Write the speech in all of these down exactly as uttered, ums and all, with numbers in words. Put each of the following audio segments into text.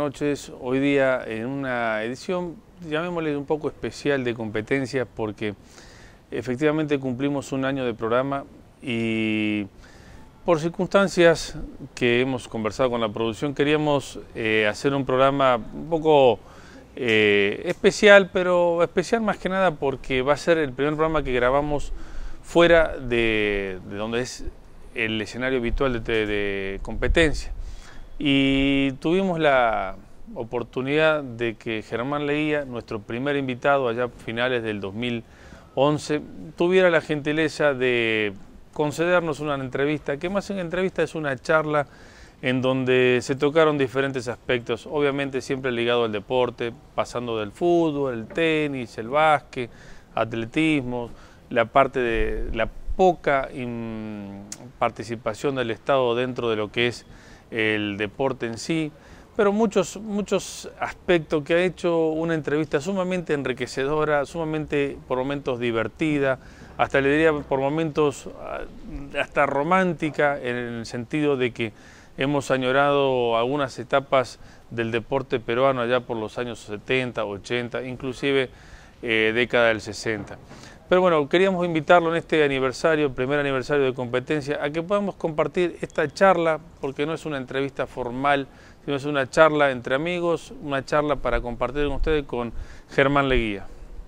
noches. Hoy día en una edición, llamémosle un poco especial de competencias, porque efectivamente cumplimos un año de programa y por circunstancias que hemos conversado con la producción queríamos eh, hacer un programa un poco eh, especial, pero especial más que nada porque va a ser el primer programa que grabamos fuera de, de donde es el escenario habitual de, de competencia. Y tuvimos la oportunidad de que Germán Leguía, nuestro primer invitado allá a finales del dos mil once, tuviera la gentileza de concedernos una entrevista, que más en entrevista es una charla en donde se tocaron diferentes aspectos, obviamente siempre ligado al deporte, pasando del fútbol, el tenis, el básquet, atletismo, la parte de la poca in, participación del Estado dentro de lo que es el deporte en sí, pero muchos, muchos aspectos que ha hecho una entrevista sumamente enriquecedora, sumamente por momentos divertida, hasta le diría por momentos hasta romántica, en el sentido de que hemos añorado algunas etapas del deporte peruano allá por los años setenta, ochenta, inclusive eh, década del sesenta. Pero bueno, queríamos invitarlo en este aniversario, el primer aniversario de competencia, a que podamos compartir esta charla, porque no es una entrevista formal, sino es una charla entre amigos, una charla para compartir con ustedes con Germán Leguía.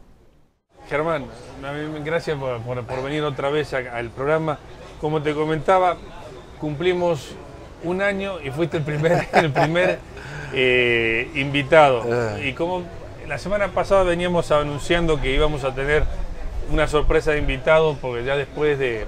Germán, gracias por, por, por venir otra vez al programa. Como te comentaba, cumplimos un año y fuiste el primer, el primer eh, invitado. Y como la semana pasada veníamos anunciando que íbamos a tener una sorpresa de invitados, porque ya después de,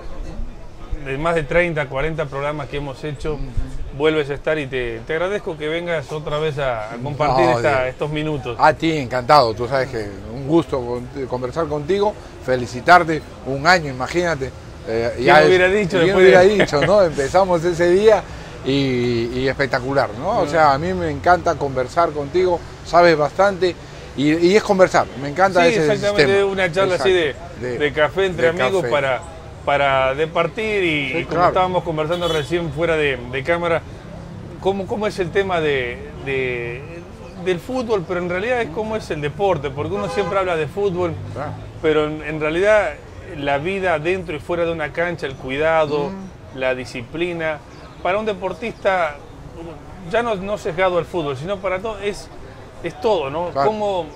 de más de treinta, cuarenta programas que hemos hecho, vuelves a estar y te, te agradezco que vengas otra vez a, a compartir no, esta, estos minutos. A ti, encantado, tú sabes que un gusto conversar contigo, felicitarte, un año, imagínate. Eh, ¿Quién ya hubiera es, dicho? ¿Quién hubiera de... dicho, ¿no? Empezamos ese día y, y espectacular, ¿no? O sea, a mí me encanta conversar contigo, sabes bastante. Y, y es conversar, me encanta sí, ese exactamente, sistema. Una charla Exacto. así de, de, de café entre de amigos café. para para departir y, sí, y como claro. estábamos conversando recién fuera de, de cámara, cómo, cómo es el tema de, de, del fútbol, pero en realidad es cómo es el deporte, porque uno siempre habla de fútbol, claro. pero en, en realidad la vida dentro y fuera de una cancha, el cuidado, mm. la disciplina, para un deportista, ya no, no sesgado al fútbol, sino para todo, es... Es todo, ¿no? Claro. Como,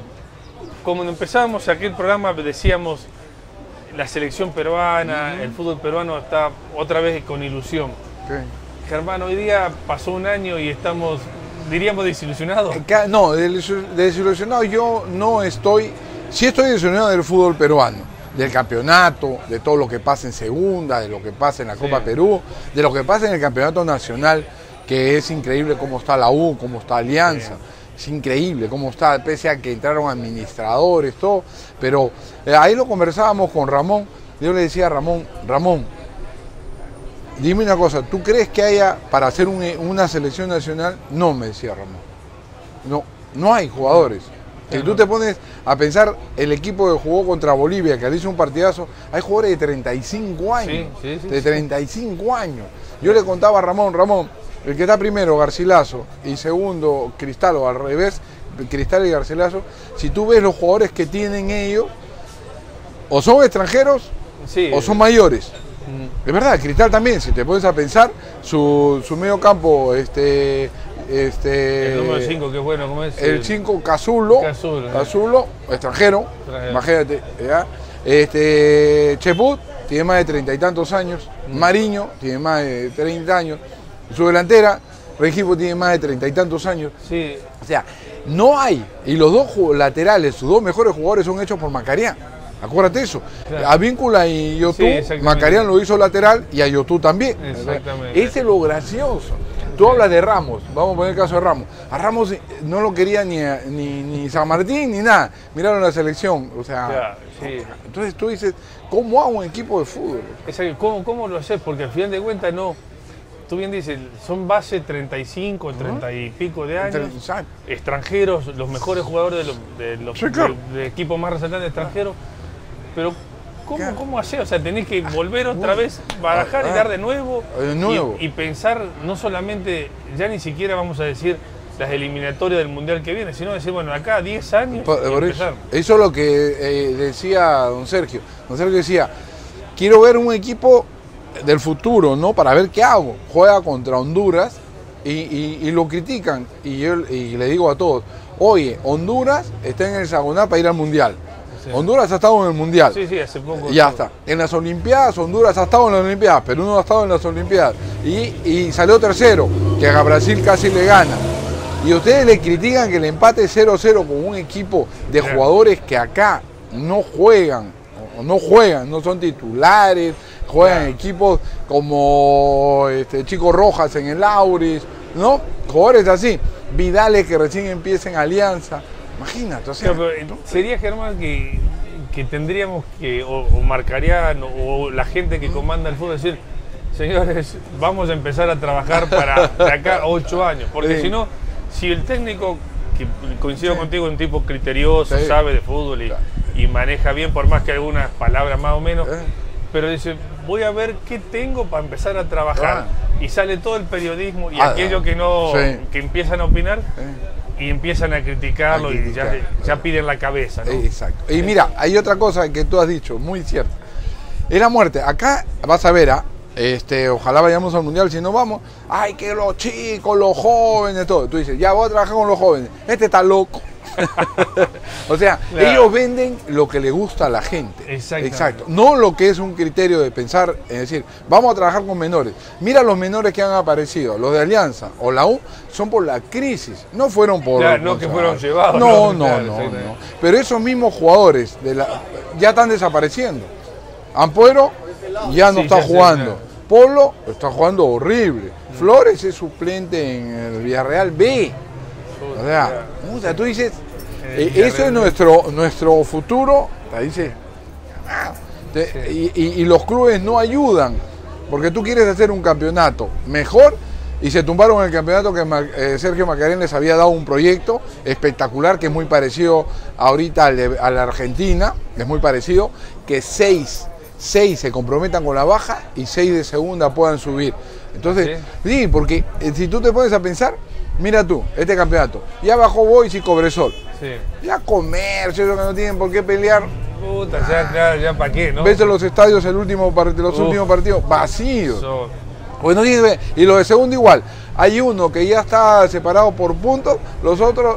como empezamos aquel programa decíamos la selección peruana, uh-huh. el fútbol peruano está otra vez con ilusión. Okay. Germán, hoy día pasó un año y estamos, diríamos, desilusionados. No, desilusionado yo no estoy, sí estoy desilusionado del fútbol peruano, del campeonato, de todo lo que pasa en segunda, de lo que pasa en la Copa sí. Perú, de lo que pasa en el campeonato nacional, que es increíble cómo está la U, cómo está Alianza. Sí. Es increíble cómo está, pese a que entraron administradores, todo, pero eh, ahí lo conversábamos con Ramón, yo le decía a Ramón, Ramón, dime una cosa, ¿tú crees que haya para hacer un, una selección nacional? No, me decía Ramón, no, no hay jugadores. Si tú te pones a pensar el equipo que jugó contra Bolivia, que le hizo un partidazo, hay jugadores de treinta y cinco años, sí, sí, sí, de treinta y cinco sí. años. Yo le contaba a Ramón, Ramón, el que está primero, Garcilaso, y segundo, Cristal, o al revés, Cristal y Garcilaso, si tú ves los jugadores que tienen ellos, o son extranjeros, sí, o son mayores. Mm. Es verdad, Cristal también, si te pones a pensar, su, su medio campo, este... este el número cinco, que bueno, ¿cómo es? El cinco, Cazulo, Cazulo, Cazulo extranjero, extranjero, imagínate, ¿ya? Este, Cheput tiene más de treinta y tantos años, mm. Mariño tiene más de treinta años, su delantera, Rengifo, tiene más de treinta y tantos años. Sí. O sea, no hay. Y los dos laterales, sus dos mejores jugadores son hechos por Macarián. Acuérdate eso. Claro. A Víncula y Yotú, sí, Macarián lo hizo lateral y a Yotú también. Exactamente. Ese es lo gracioso. Tú hablas de Ramos, vamos a poner el caso de Ramos. A Ramos no lo quería ni, ni, ni San Martín ni nada. Miraron la selección. O sea, claro, sí. Entonces tú dices, ¿cómo hago un equipo de fútbol? Exacto. ¿Cómo, cómo lo haces? Porque al final de cuentas no. Tú bien dices, son base treinta y cinco, treinta y pico de años, Exacto. extranjeros, los mejores jugadores de los, de los sí, claro. de, de equipos más resaltantes extranjeros, pero ¿cómo, cómo hacer? O sea, tenés que volver otra vez, barajar ah, y dar de nuevo, de nuevo. Y, y pensar no solamente, ya ni siquiera vamos a decir las eliminatorias del Mundial que viene, sino decir, bueno, acá diez años Por, y por empezar. Eso, eso es lo que eh, decía don Sergio. Don Sergio decía, quiero ver un equipo del futuro, ¿no? Para ver qué hago. Juega contra Honduras y, y, y lo critican. Y yo y le digo a todos, oye, Honduras está en el hexagonal para ir al Mundial. Sí. Honduras ha estado en el Mundial. Sí, sí, hace poco. Ya está. En las Olimpiadas, Honduras ha estado en las Olimpiadas, Perú no ha estado en las Olimpiadas. Y, y salió tercero, que a Brasil casi le gana. Y ustedes le critican que el empate cero a cero con un equipo de jugadores que acá no juegan, o no juegan, no son titulares, juegan en equipos como este, Chico Rojas en el Auris, ¿no? Jugadores así, Vidales que recién empieza en Alianza. Imagínate, o sea, pero, pero, sería, Germán, que, que tendríamos que, o, o marcarían, o la gente que comanda el fútbol, decir, señores, vamos a empezar a trabajar para de acá a ocho años, porque sí. si no, si el técnico, que coincido sí. contigo, es un tipo criterioso, sí. sabe de fútbol y, y maneja bien, por más que algunas palabras más o menos, sí. pero dice, voy a ver qué tengo para empezar a trabajar, ah. y sale todo el periodismo y ah, aquellos que no, sí. que empiezan a opinar, sí. y empiezan a criticarlo a criticar, y ya, ya piden la cabeza, ¿no? Exacto. Y mira, hay otra cosa que tú has dicho, muy cierta, es la muerte. Acá vas a ver, ¿ah? Este, ojalá vayamos al Mundial, si no vamos, ay, que los chicos, los jóvenes, todo. Tú dices, ya voy a trabajar con los jóvenes, este está loco. O sea, claro. ellos venden lo que le gusta a la gente. Exacto. No lo que es un criterio de pensar, es decir, vamos a trabajar con menores. Mira los menores que han aparecido, los de Alianza o la U, son por la crisis, no fueron por... Claro, no que fueron llevados. No, no, claro, no, no, no. Pero esos mismos jugadores de la, ya están desapareciendo. Ampuero ya no sí, está ya jugando. Sé, Polo está jugando horrible. Mm. Flores es suplente en el Villarreal B. O sea, o sea tú dices, eh, eso es nuestro, nuestro futuro. Te dice, te, sí. y, y, y los clubes no ayudan. Porque tú quieres hacer un campeonato mejor y se tumbaron el campeonato que eh, Sergio Macarén les había dado un proyecto espectacular que es muy parecido ahorita al de, a la Argentina, es muy parecido, que seis seis se comprometan con la baja y seis de segunda puedan subir. Entonces, sí, sí porque eh, si tú te pones a pensar, mira tú, este campeonato, ya bajó Boys y Cobresol. Sí. Ya Comercio, eso que no tienen por qué pelear. Puta, ya, ya, ya para qué, ¿no? Ves los estadios, el último, los Uf. últimos partidos, vacíos. So. Pues no tiene, y los de segunda igual. Hay uno que ya está separado por puntos, los otros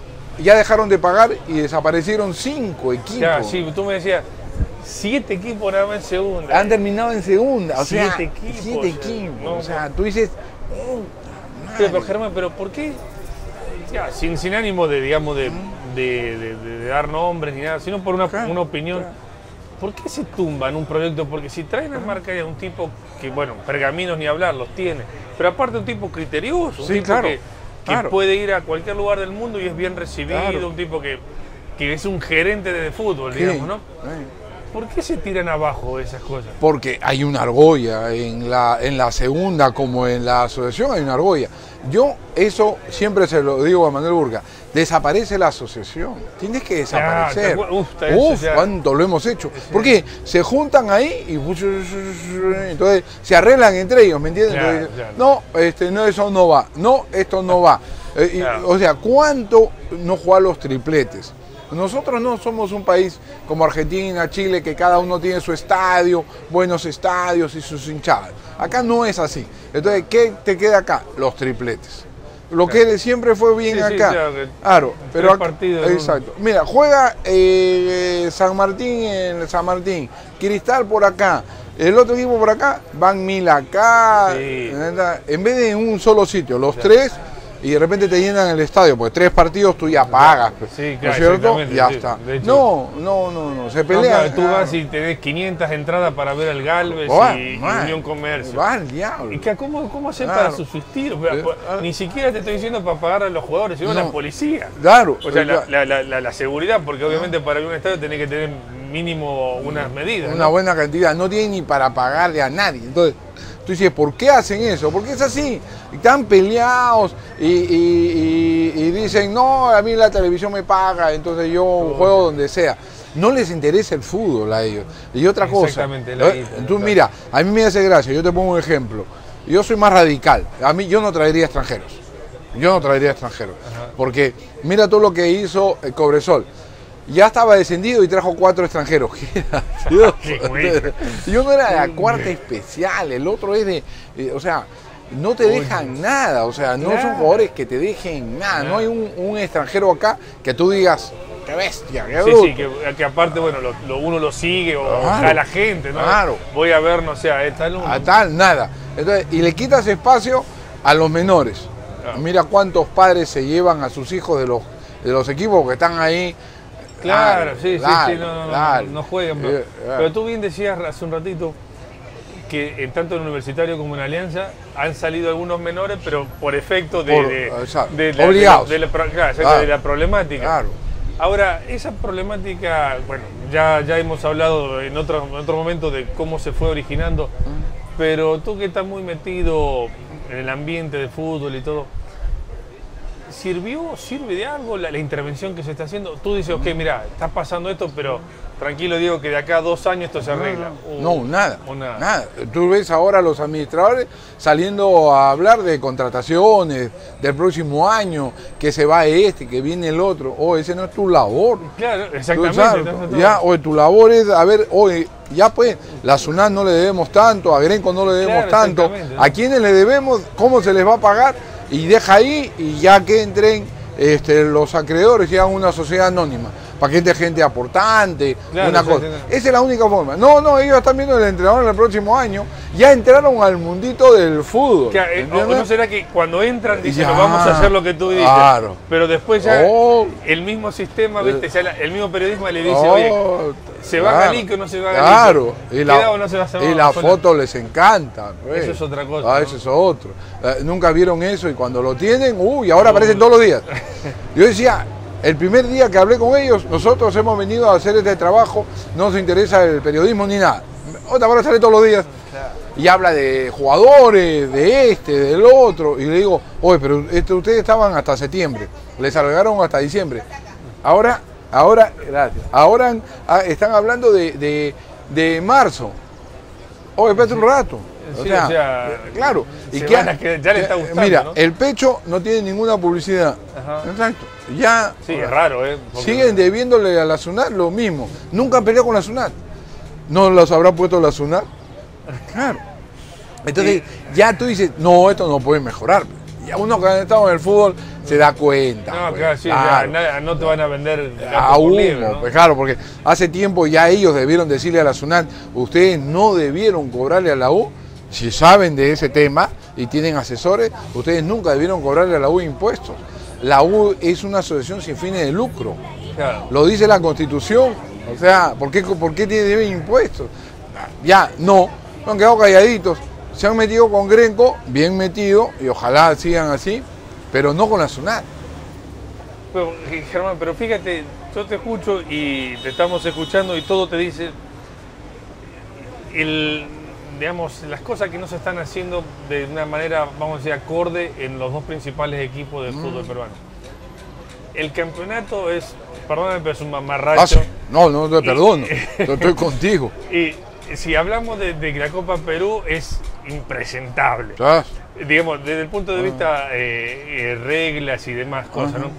ya dejaron de pagar y desaparecieron cinco equipos. Ya, sí, tú me decías, siete equipos nada más en segunda. Han terminado en segunda, o sea, siete equipos. Siete equipos. No, o sea, tú dices, oh, pero, pero Germán, pero ¿por qué? Ya, sin, sin ánimo de, digamos, de, de, de, de, de dar nombres ni nada, sino por una, claro, una opinión. Claro. ¿Por qué se tumban un proyecto? Porque si traen a marca a un tipo que, bueno, pergaminos ni hablar, los tiene, pero aparte un tipo criterioso, un sí, tipo claro, que, que claro. puede ir a cualquier lugar del mundo y es bien recibido, claro. un tipo que, que es un gerente de fútbol, digamos, sí. ¿no? Sí. ¿Por qué se tiran abajo esas cosas? Porque hay una argolla, en la, en la segunda como en la asociación hay una argolla. Yo eso siempre se lo digo a Manuel Burga, desaparece la asociación, tienes que desaparecer. Ya, uf, uf cuánto lo hemos hecho. Sí. Porque se juntan ahí y entonces se arreglan entre ellos, ¿me entiendes? Ya, entonces, ya. No, este, no, eso no va, no, esto no va. Eh, y, o sea, ¿cuánto no jugar los tripletes? Nosotros no somos un país como Argentina, Chile, que cada uno tiene su estadio, buenos estadios y sus hinchadas. Acá no es así. Entonces, ¿qué te queda acá? Los tripletes. Lo que siempre fue bien sí, acá. Sí, claro, claro pero acá, exacto. Mira, juega eh, San Martín en San Martín, Cristal por acá, el otro equipo por acá, van mil acá, sí. en vez de en un solo sitio, los claro. tres. Y de repente te llenan el estadio, porque tres partidos tú ya pagas, sí, claro, ¿no es cierto? Ya sí, está. Hecho, no, no, no, no, se pelea. No, claro, tú vas y tenés quinientas entradas para ver al Galvez oh, y, man, y Unión Comercio. Va al diablo. ¿Y que, cómo, cómo hacer claro. para subsistir? O sea, eh, ni siquiera te estoy diciendo para pagar a los jugadores, sino no. a la policía. Claro. O sea, la, la, la, la, la seguridad, porque obviamente para ir a un estadio tenés que tener mínimo unas medidas. Una ¿no? buena cantidad, no tiene ni para pagarle a nadie. Entonces, tú dices, ¿por qué hacen eso? Porque es así. Están peleados y, y, y, y dicen, no, a mí la televisión me paga, entonces yo oh, juego donde sea. No les interesa el fútbol a ellos. Y otra cosa, la ¿eh? Tú mira, a mí me hace gracia, yo te pongo un ejemplo. Yo soy más radical, a mí yo no traería extranjeros. Yo no traería extranjeros. Ajá. Porque mira todo lo que hizo el Cobresol. Ya estaba descendido y trajo cuatro extranjeros. Qué gracioso. Y uno era de la cuarta especial, el otro es de, eh, o sea, no te dejan nada, o sea, no Claro. son jugadores que te dejen nada. Claro. No hay un, un extranjero acá que tú digas, qué bestia, qué Sí, bruto. sí, que, que aparte, bueno, lo, lo- uno lo sigue o Claro. a la gente, ¿no? Claro. Voy a ver, no sé, a esta uno. A tal, nada. Entonces, y le quitas espacio a los menores. Claro. Mira cuántos padres se llevan a sus hijos de los, de los equipos que están ahí. Claro, sí, sí, Dale, sí, no, no, no, dale. no juegan. Pero, Eh, eh. pero tú bien decías hace un ratito que en tanto en Universitario como en Alianza han salido algunos menores, pero por efecto de, Por- de, exacto, de la, obligados. de la- de la pro- claro, exacto, Claro. de la problemática. Claro. Ahora, esa problemática, bueno, ya, ya hemos hablado en otro, en otro momento de cómo se fue originando, pero tú que estás muy metido en el ambiente de fútbol y todo, ¿sirvió, sirve de algo la, la intervención que se está haciendo? Tú dices, ok, mira, está pasando esto, pero tranquilo, Diego, que de acá a dos años esto se arregla. O- No, nada, o nada. nada. Tú ves ahora a los administradores saliendo a hablar de contrataciones, del próximo año, que se va este, que viene el otro. Oh, ese no es tu labor. Claro, Tú exactamente. sabes, entonces todo- ya, oye, tu labor es, a ver, oye, ya pues, la SUNAT no le debemos tanto, a Grenco no le debemos Claro, tanto, exactamente, ¿no? a quiénes le debemos, cómo se les va a pagar, y deja ahí, y ya que entren este, los acreedores y hagan una sociedad anónima, para que entre gente aportante, Claro, una sí, cosa. sí, sí. Esa es la única forma. No, no, ellos están viendo el entrenador en el próximo año, ya entraron al mundito del fútbol. Que, eh, o- o ¿entiendes? no será que cuando entran dicen, Ya, "No, vamos a hacer lo que tú dices", claro. pero después ya Oh. el mismo sistema, ¿viste? Ya la- el mismo periodismo le dice, Oh, oye, ¿se va claro, Galico o no se va Galico? Claro, y ¿Queda la, o no se va a hacer y una la sola? foto les encanta. pues. Eso es otra cosa, Ah, ¿no? eso es otro. Eh, Nunca vieron eso y cuando lo tienen, uy, ahora aparecen todos los días. Yo decía, el primer día que hablé con ellos, nosotros hemos venido a hacer este trabajo, no nos interesa el periodismo ni nada. Otra hora sale todos los días y habla de jugadores, de este, del otro, y le digo, oye, pero este, ustedes estaban hasta septiembre, les alargaron hasta diciembre. Ahora, ahora, gracias, ahora han- ah, están hablando de, de, de marzo. Oye, espérate un rato. O Sí, sea, o sea, eh, claro. se qué- van a quedar- ya le está eh, gustando, Mira, ¿no? el pecho no tiene ninguna publicidad. Ajá. Exacto. Ya Sí, es raro, ¿eh? Porque- siguen debiéndole a la SUNAT lo mismo. Nunca han peleado con la SUNAT. ¿No los habrá puesto la SUNAT? Claro. Entonces, ya tú dices, no, esto no puede mejorar. Ya uno que ha estado en el fútbol se da cuenta. No, pues, claro, sí, claro. ya, nada, no te van a vender gato A por humo, liebre, ¿no? pues claro, porque hace tiempo ya ellos debieron decirle a la SUNAT, ustedes no debieron cobrarle a la U, si saben de ese tema y tienen asesores, ustedes nunca debieron cobrarle a la U impuestos. La U es una asociación sin fines de lucro, Claro. lo dice la Constitución, o sea, ¿por qué, por qué tiene deben impuestos? Ya, no, no han quedado calladitos, se han metido con Grenco, bien metido, y ojalá sigan así, pero no con la SUNAT. Pero, eh, Germán, pero fíjate, yo te escucho y te estamos escuchando y todo te dice el, digamos, las cosas que no se están haciendo de una manera, vamos a decir, acorde en los dos principales equipos del fútbol peruano. El campeonato es, perdóname, pero es un Ah, mamarracho. sí. No, no te perdono, yo estoy contigo. Y si hablamos de, de que la Copa Perú es impresentable. ¿Sabes? Digamos, desde el punto de vista eh, eh, reglas y demás cosas, ¿no?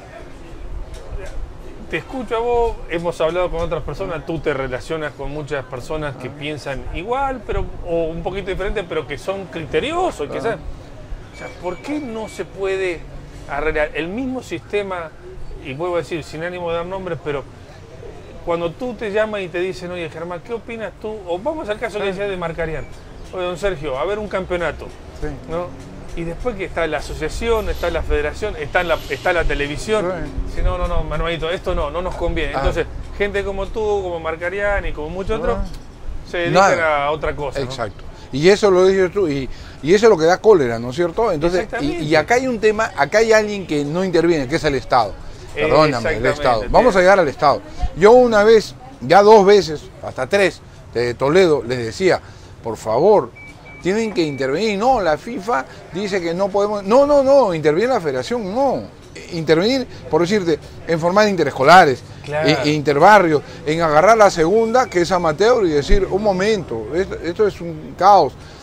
Te escucho a vos, hemos hablado con otras personas, tú te relacionas con muchas personas que piensan igual, pero o un poquito diferente, pero que son criteriosos, que saben. O sea, ¿por qué no se puede arreglar el mismo sistema? Y vuelvo a decir, sin ánimo de dar nombres, pero cuando tú te llaman y te dicen, oye, Germán, ¿qué opinas tú? O vamos al caso que decía de Marcarián. Oye, don Sergio, a ver un campeonato, Sí. ¿no? Y después que está la asociación, está la federación, está la, está la televisión. Sí. Dice, no, no, no, Manuelito, esto no, no nos conviene. Ah. Entonces, gente como tú, como Marcarián y como muchos otros, Ah. se dedican Nada. a otra cosa, ¿no? Exacto. Y eso lo dices tú, y, y eso es lo que da cólera, ¿no es cierto? Entonces, y, Exactamente. y acá hay un tema, acá hay alguien que no interviene, que es el Estado. Eh, Perdóname, el exactamente, Estado. tiene- Vamos a llegar al Estado. Yo una vez, ya dos veces, hasta tres, de Toledo, les decía, por favor, tienen que intervenir. No, la FIFA dice que no podemos. No, no, no, interviene la federación, no. Intervenir, por decirte, en formar interescolares, Claro. en, en interbarrios, en agarrar la segunda, que es amateur, y decir, un momento, esto, esto es un caos.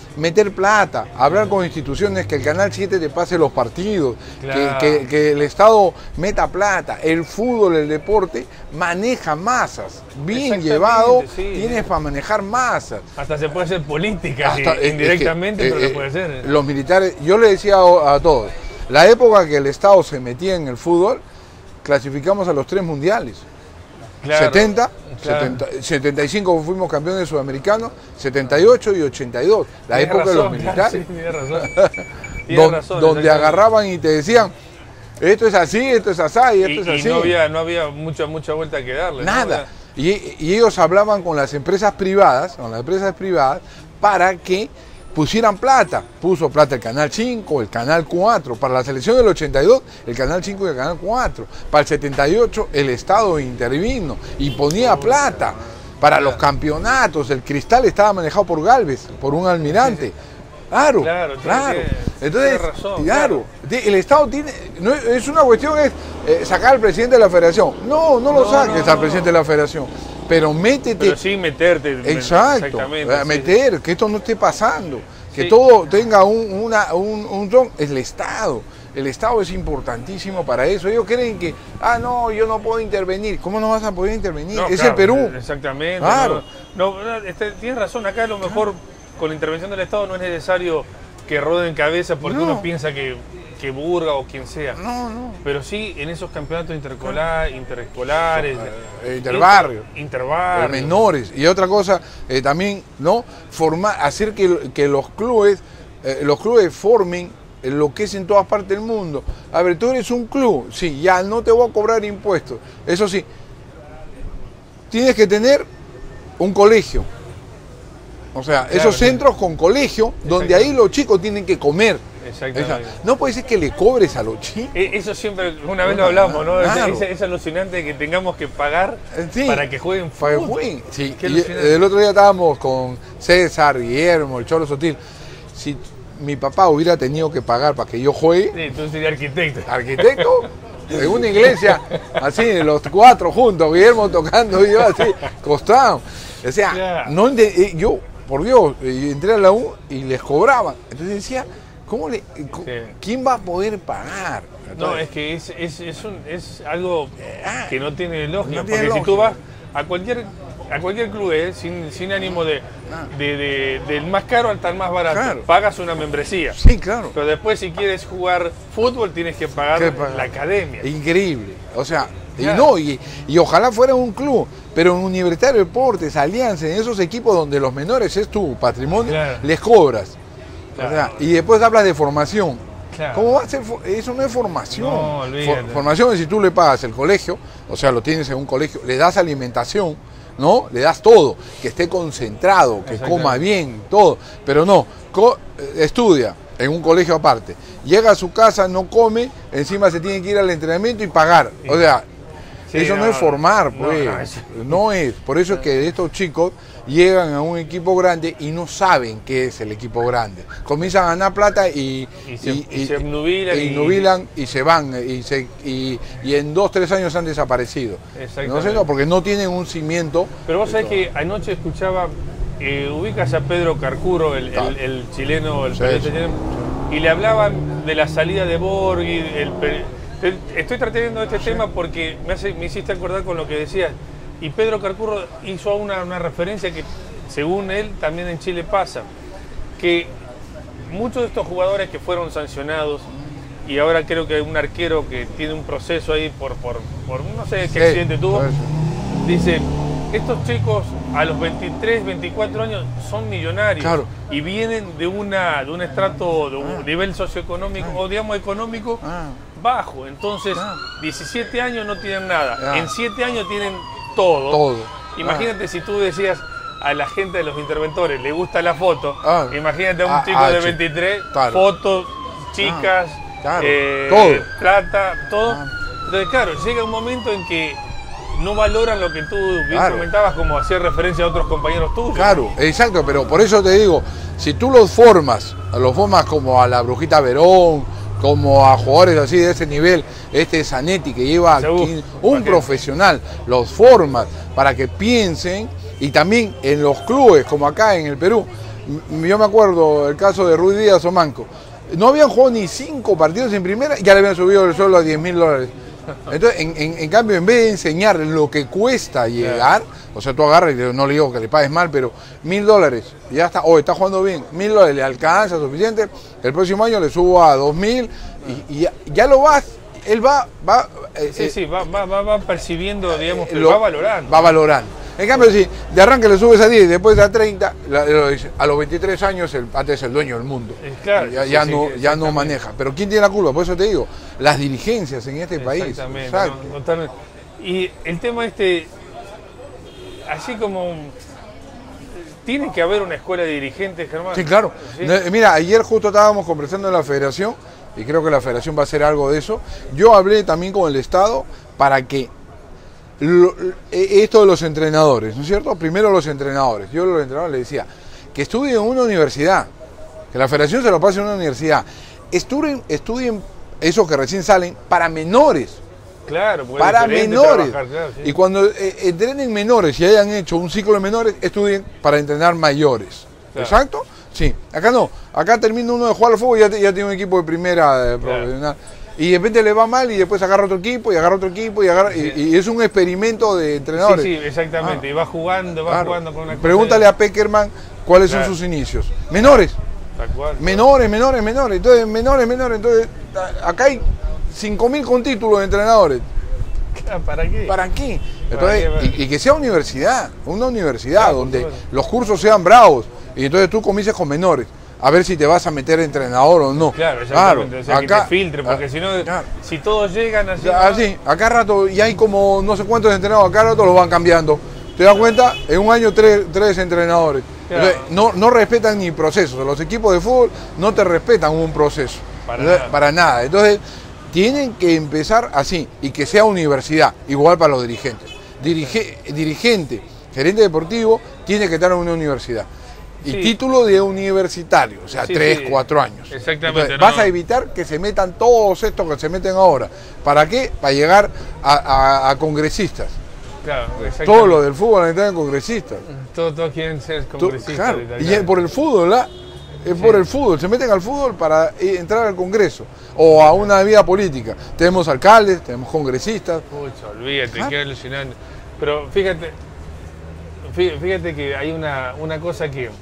meter plata, hablar con instituciones, que el Canal siete te pase los partidos, Claro. que, que, que el Estado meta plata. El fútbol, el deporte, maneja masas. Bien Exactamente, llevado, sí. tienes para manejar masas. Hasta se puede hacer política, Hasta- sí, es- indirectamente, es que, pero eh, lo puede hacer. Los militares, yo le decía a, a todos, la época que el Estado se metía en el fútbol, clasificamos a los tres mundiales. Claro, setenta, claro. setenta, setenta y cinco fuimos campeones sudamericanos, setenta y ocho y ochenta y dos, la Tienes época de los razón, militares, Sí, tienes razón. Tienes don- razón, donde exactamente. agarraban y te decían, esto es así, esto es así y esto Y, es y así. no había, no había mucha, mucha vuelta que darle. ¿no? Nada. Era- Y, y ellos hablaban con las empresas privadas, con las empresas privadas, para que pusieran plata. Puso plata el Canal cinco, el Canal cuatro. Para la selección del ochenta y dos, el Canal cinco y el Canal cuatro. Para el setenta y ocho, el Estado intervino y ponía plata. Para los campeonatos, el Cristal estaba manejado por Galvez, por un almirante. Claro, Claro, claro. tiene- Entonces, tiene razón, claro, de- el Estado tiene, no es es una cuestión es eh, sacar al presidente de la federación. No, no lo No, saques no, al no. presidente de la federación, pero métete, Pero sin meterte. exacto, Exactamente. a sí. meter, que esto no esté pasando, que Sí. todo tenga un, una, un, un don, es el Estado. El Estado es importantísimo para eso. Ellos creen que, ah, no, yo no puedo intervenir. ¿Cómo no vas a poder intervenir? No, es claro, el Perú. Exactamente. Claro. No, no, no, este, tienes razón, acá a lo mejor con la intervención del Estado no es necesario que roden cabeza porque No. uno piensa que, que Burga o quien sea. No, no. Pero sí en esos campeonatos intercolar, interescolares, Eh, interbarrio. inter- interbarrio. Eh, menores. Y otra cosa, eh, también, ¿no? Formar, hacer que, que los clubes, eh, los clubes formen lo que es en todas partes del mundo. A ver, tú eres un club, sí, ya no te voy a cobrar impuestos. Eso sí, tienes que tener un colegio. O sea, Claro, esos claro. centros con colegio, donde ahí los chicos tienen que comer. Exactamente. Esa- no puede ser que le cobres a los chicos. E- Eso siempre, una vez lo hablamos, ¿no? Es- Claro. Es, es alucinante que tengamos que pagar Eh, sí. para que jueguen Para que fútbol. jueguen. Sí, Qué y alucinante. el otro día estábamos con César, Guillermo, el Cholo Sotil. Si mi papá hubiera tenido que pagar para que yo juegue, Sí, tú serías arquitecto. arquitecto, en una iglesia, así, los cuatro juntos, Guillermo tocando y yo así, costado. O sea, Claro. no ente- eh, yo, por Dios, eh, entré a la U y les cobraban. Entonces decía, ¿cómo le, co- Sí. ¿quién va a poder pagar? No, Entonces, es que es, es, es, un- es algo que no tiene lógica. No tiene porque si tú lógica. vas a cualquier, a cualquier club, eh, sin, sin ánimo de, Ah. de, de- del más caro hasta el más barato, Claro. pagas una membresía. Sí, claro. Pero después, si quieres jugar fútbol, tienes que pagar ¿Qué pagar? la academia. Increíble. O sea, y Claro. no, y, y ojalá fuera un club, pero en Universitario de Deportes, Alianza, en esos equipos donde los menores es tu patrimonio, Claro. les cobras. Claro. O sea, y después hablas de formación. Claro. ¿Cómo va a ser? fo- Eso no es formación. No, olvídate. formación es si tú le pagas el colegio, o sea, lo tienes en un colegio, le das alimentación, ¿no? Le das todo, que esté concentrado, que Exactamente. coma bien, todo. Pero no, co- eh, estudia en un colegio aparte. Llega a su casa, no come, encima se tiene que ir al entrenamiento y pagar. O sea, Sí, eso no, no, es formar, no, pues. no, No, eso- es. Por eso es que estos chicos llegan a un equipo grande y no saben qué es el equipo grande. Comienzan a ganar plata y, Y se- y se obnubilan y, y- nubilan y se van. Y, se, y, y en dos, tres años han desaparecido. Exactamente. No sé, no, porque no tienen un cimiento. Pero vos de sabés todo. que anoche escuchaba, eh, ubicas a Pedro Carcuro, el, Claro. el- el chileno, el Sí, periodista sí. chileno, y le hablaban de la salida de Borghi, el peri- te- estoy tratando de este tema porque me, hace, me hiciste acordar con lo que decías, y Pedro Carcuro hizo una, una referencia que según él también en Chile pasa, que muchos de estos jugadores que fueron sancionados, y ahora creo que hay un arquero que tiene un proceso ahí por, por, por no sé qué Sí, accidente tuvo, por eso. dice, estos chicos a los veintitrés, veinticuatro años son millonarios Claro. y vienen de, una, de un estrato, de un Ah. nivel socioeconómico Ah. o digamos económico Ah. bajo. Entonces, Ah. diecisiete años no tienen nada, Ah. en siete años tienen todo. Todo. Imagínate si tú decías a la gente de los interventores, le gusta la foto, Ah. imagínate a un Ah, chico ah, de sí. veintitrés, Claro. fotos, chicas, claro. eh, Todo. plata, todo. Ah. Entonces, claro, llega un momento en que no valoran lo que tú bien Claro. comentabas, como hacía referencia a otros compañeros tuyos. Claro, exacto, pero por eso te digo, si tú los formas, los formas como a la Brujita Verón, como a jugadores así de ese nivel, este Zanetti que lleva Seguro. quince un Imagínate. profesional, los formas para que piensen, y también en los clubes, como acá en el Perú, Yo me acuerdo el caso de Ruiz Díaz o Manco. No habían jugado ni cinco partidos en primera y ya le habían subido el sueldo a diez mil dólares. Entonces, en, en, en cambio, en vez de enseñar lo que cuesta llegar, o sea, tú agarras y no le digo que le pagues mal, pero mil dólares, ya está, o oh, está jugando bien, mil dólares le alcanza suficiente, el próximo año le subo a dos mil y, y ya, ya lo vas, él va, va, eh, sí, sí, va, va, va percibiendo, digamos, que lo, va valorando. Va valorando. En cambio, si de arranque le subes a diez y después a treinta, a los veintitrés años el Pate es el dueño del mundo. Claro, ya ya, sí, no, sí, ya no maneja. Pero ¿quién tiene la culpa? Por eso te digo, las dirigencias en este país. Exactamente. No, totalmente. Y el tema este, así como tiene que haber una escuela de dirigentes, Germán. Sí, claro. ¿Sí? Mira, ayer justo estábamos conversando en la federación y creo que la federación va a hacer algo de eso. Yo hablé también con el Estado para que Lo, esto de los entrenadores, ¿no es cierto? Primero los entrenadores. Yo a los entrenadores les decía que estudien en una universidad, que la federación se lo pase en una universidad. Estudien, estudien esos que recién salen para menores. Claro, para menores. Trabajar, claro, sí. Y cuando eh, entrenen menores y hayan hecho un ciclo de menores, estudien para entrenar mayores. Claro. ¿Exacto? Sí. Acá no. Acá termina uno de jugar al fútbol y ya, ya tiene un equipo de primera eh, profesional. Claro. Y de repente le va mal y después agarra otro equipo y agarra otro equipo y agarra y, y es un experimento de entrenadores. Sí, sí, exactamente. Ah, y va jugando, va claro. jugando con una cosa. Pregúntale de... a Peckerman cuáles claro. son sus inicios. Menores. Tal cual, menores, claro. menores, menores. Entonces, menores, menores. Entonces, acá hay cinco mil con títulos de entrenadores. ¿Para qué? ¿Para qué? Entonces, ¿Para qué? Y, y que sea universidad, una universidad claro, donde los cursos sean bravos. Y entonces tú comiences con menores. A ver si te vas a meter entrenador o no. Claro, exactamente. Claro, o sea, acá, que te filtre, porque a, si no, claro. si todos llegan así... Así, ¿no? Acá rato, y hay como no sé cuántos entrenadores, acá rato los van cambiando. ¿Te das cuenta? En un año tres, tres entrenadores. Claro. Entonces, no, no respetan ni procesos. Los equipos de fútbol no te respetan un proceso. Para, Entonces, nada. para nada. Entonces, tienen que empezar así, y que sea universidad, igual para los dirigentes. Dirige, dirigente, gerente deportivo, tiene que estar en una universidad. Y sí. título de universitario, o sea, sí, tres, sí. cuatro años. Exactamente. Entonces, no. vas a evitar que se metan todos estos que se meten ahora. ¿Para qué? Para llegar a, a, a congresistas. Claro, todo lo del fútbol necesitan en congresistas. Todos, todos quieren ser congresistas. Claro. Y es por el fútbol, ¿la? Es sí. por el fútbol. Se meten al fútbol para entrar al Congreso o a una vida política. Tenemos alcaldes, tenemos congresistas. Pucha, olvídate, ¿Ah? qué alucinante. Pero fíjate, fíjate que hay una, una cosa que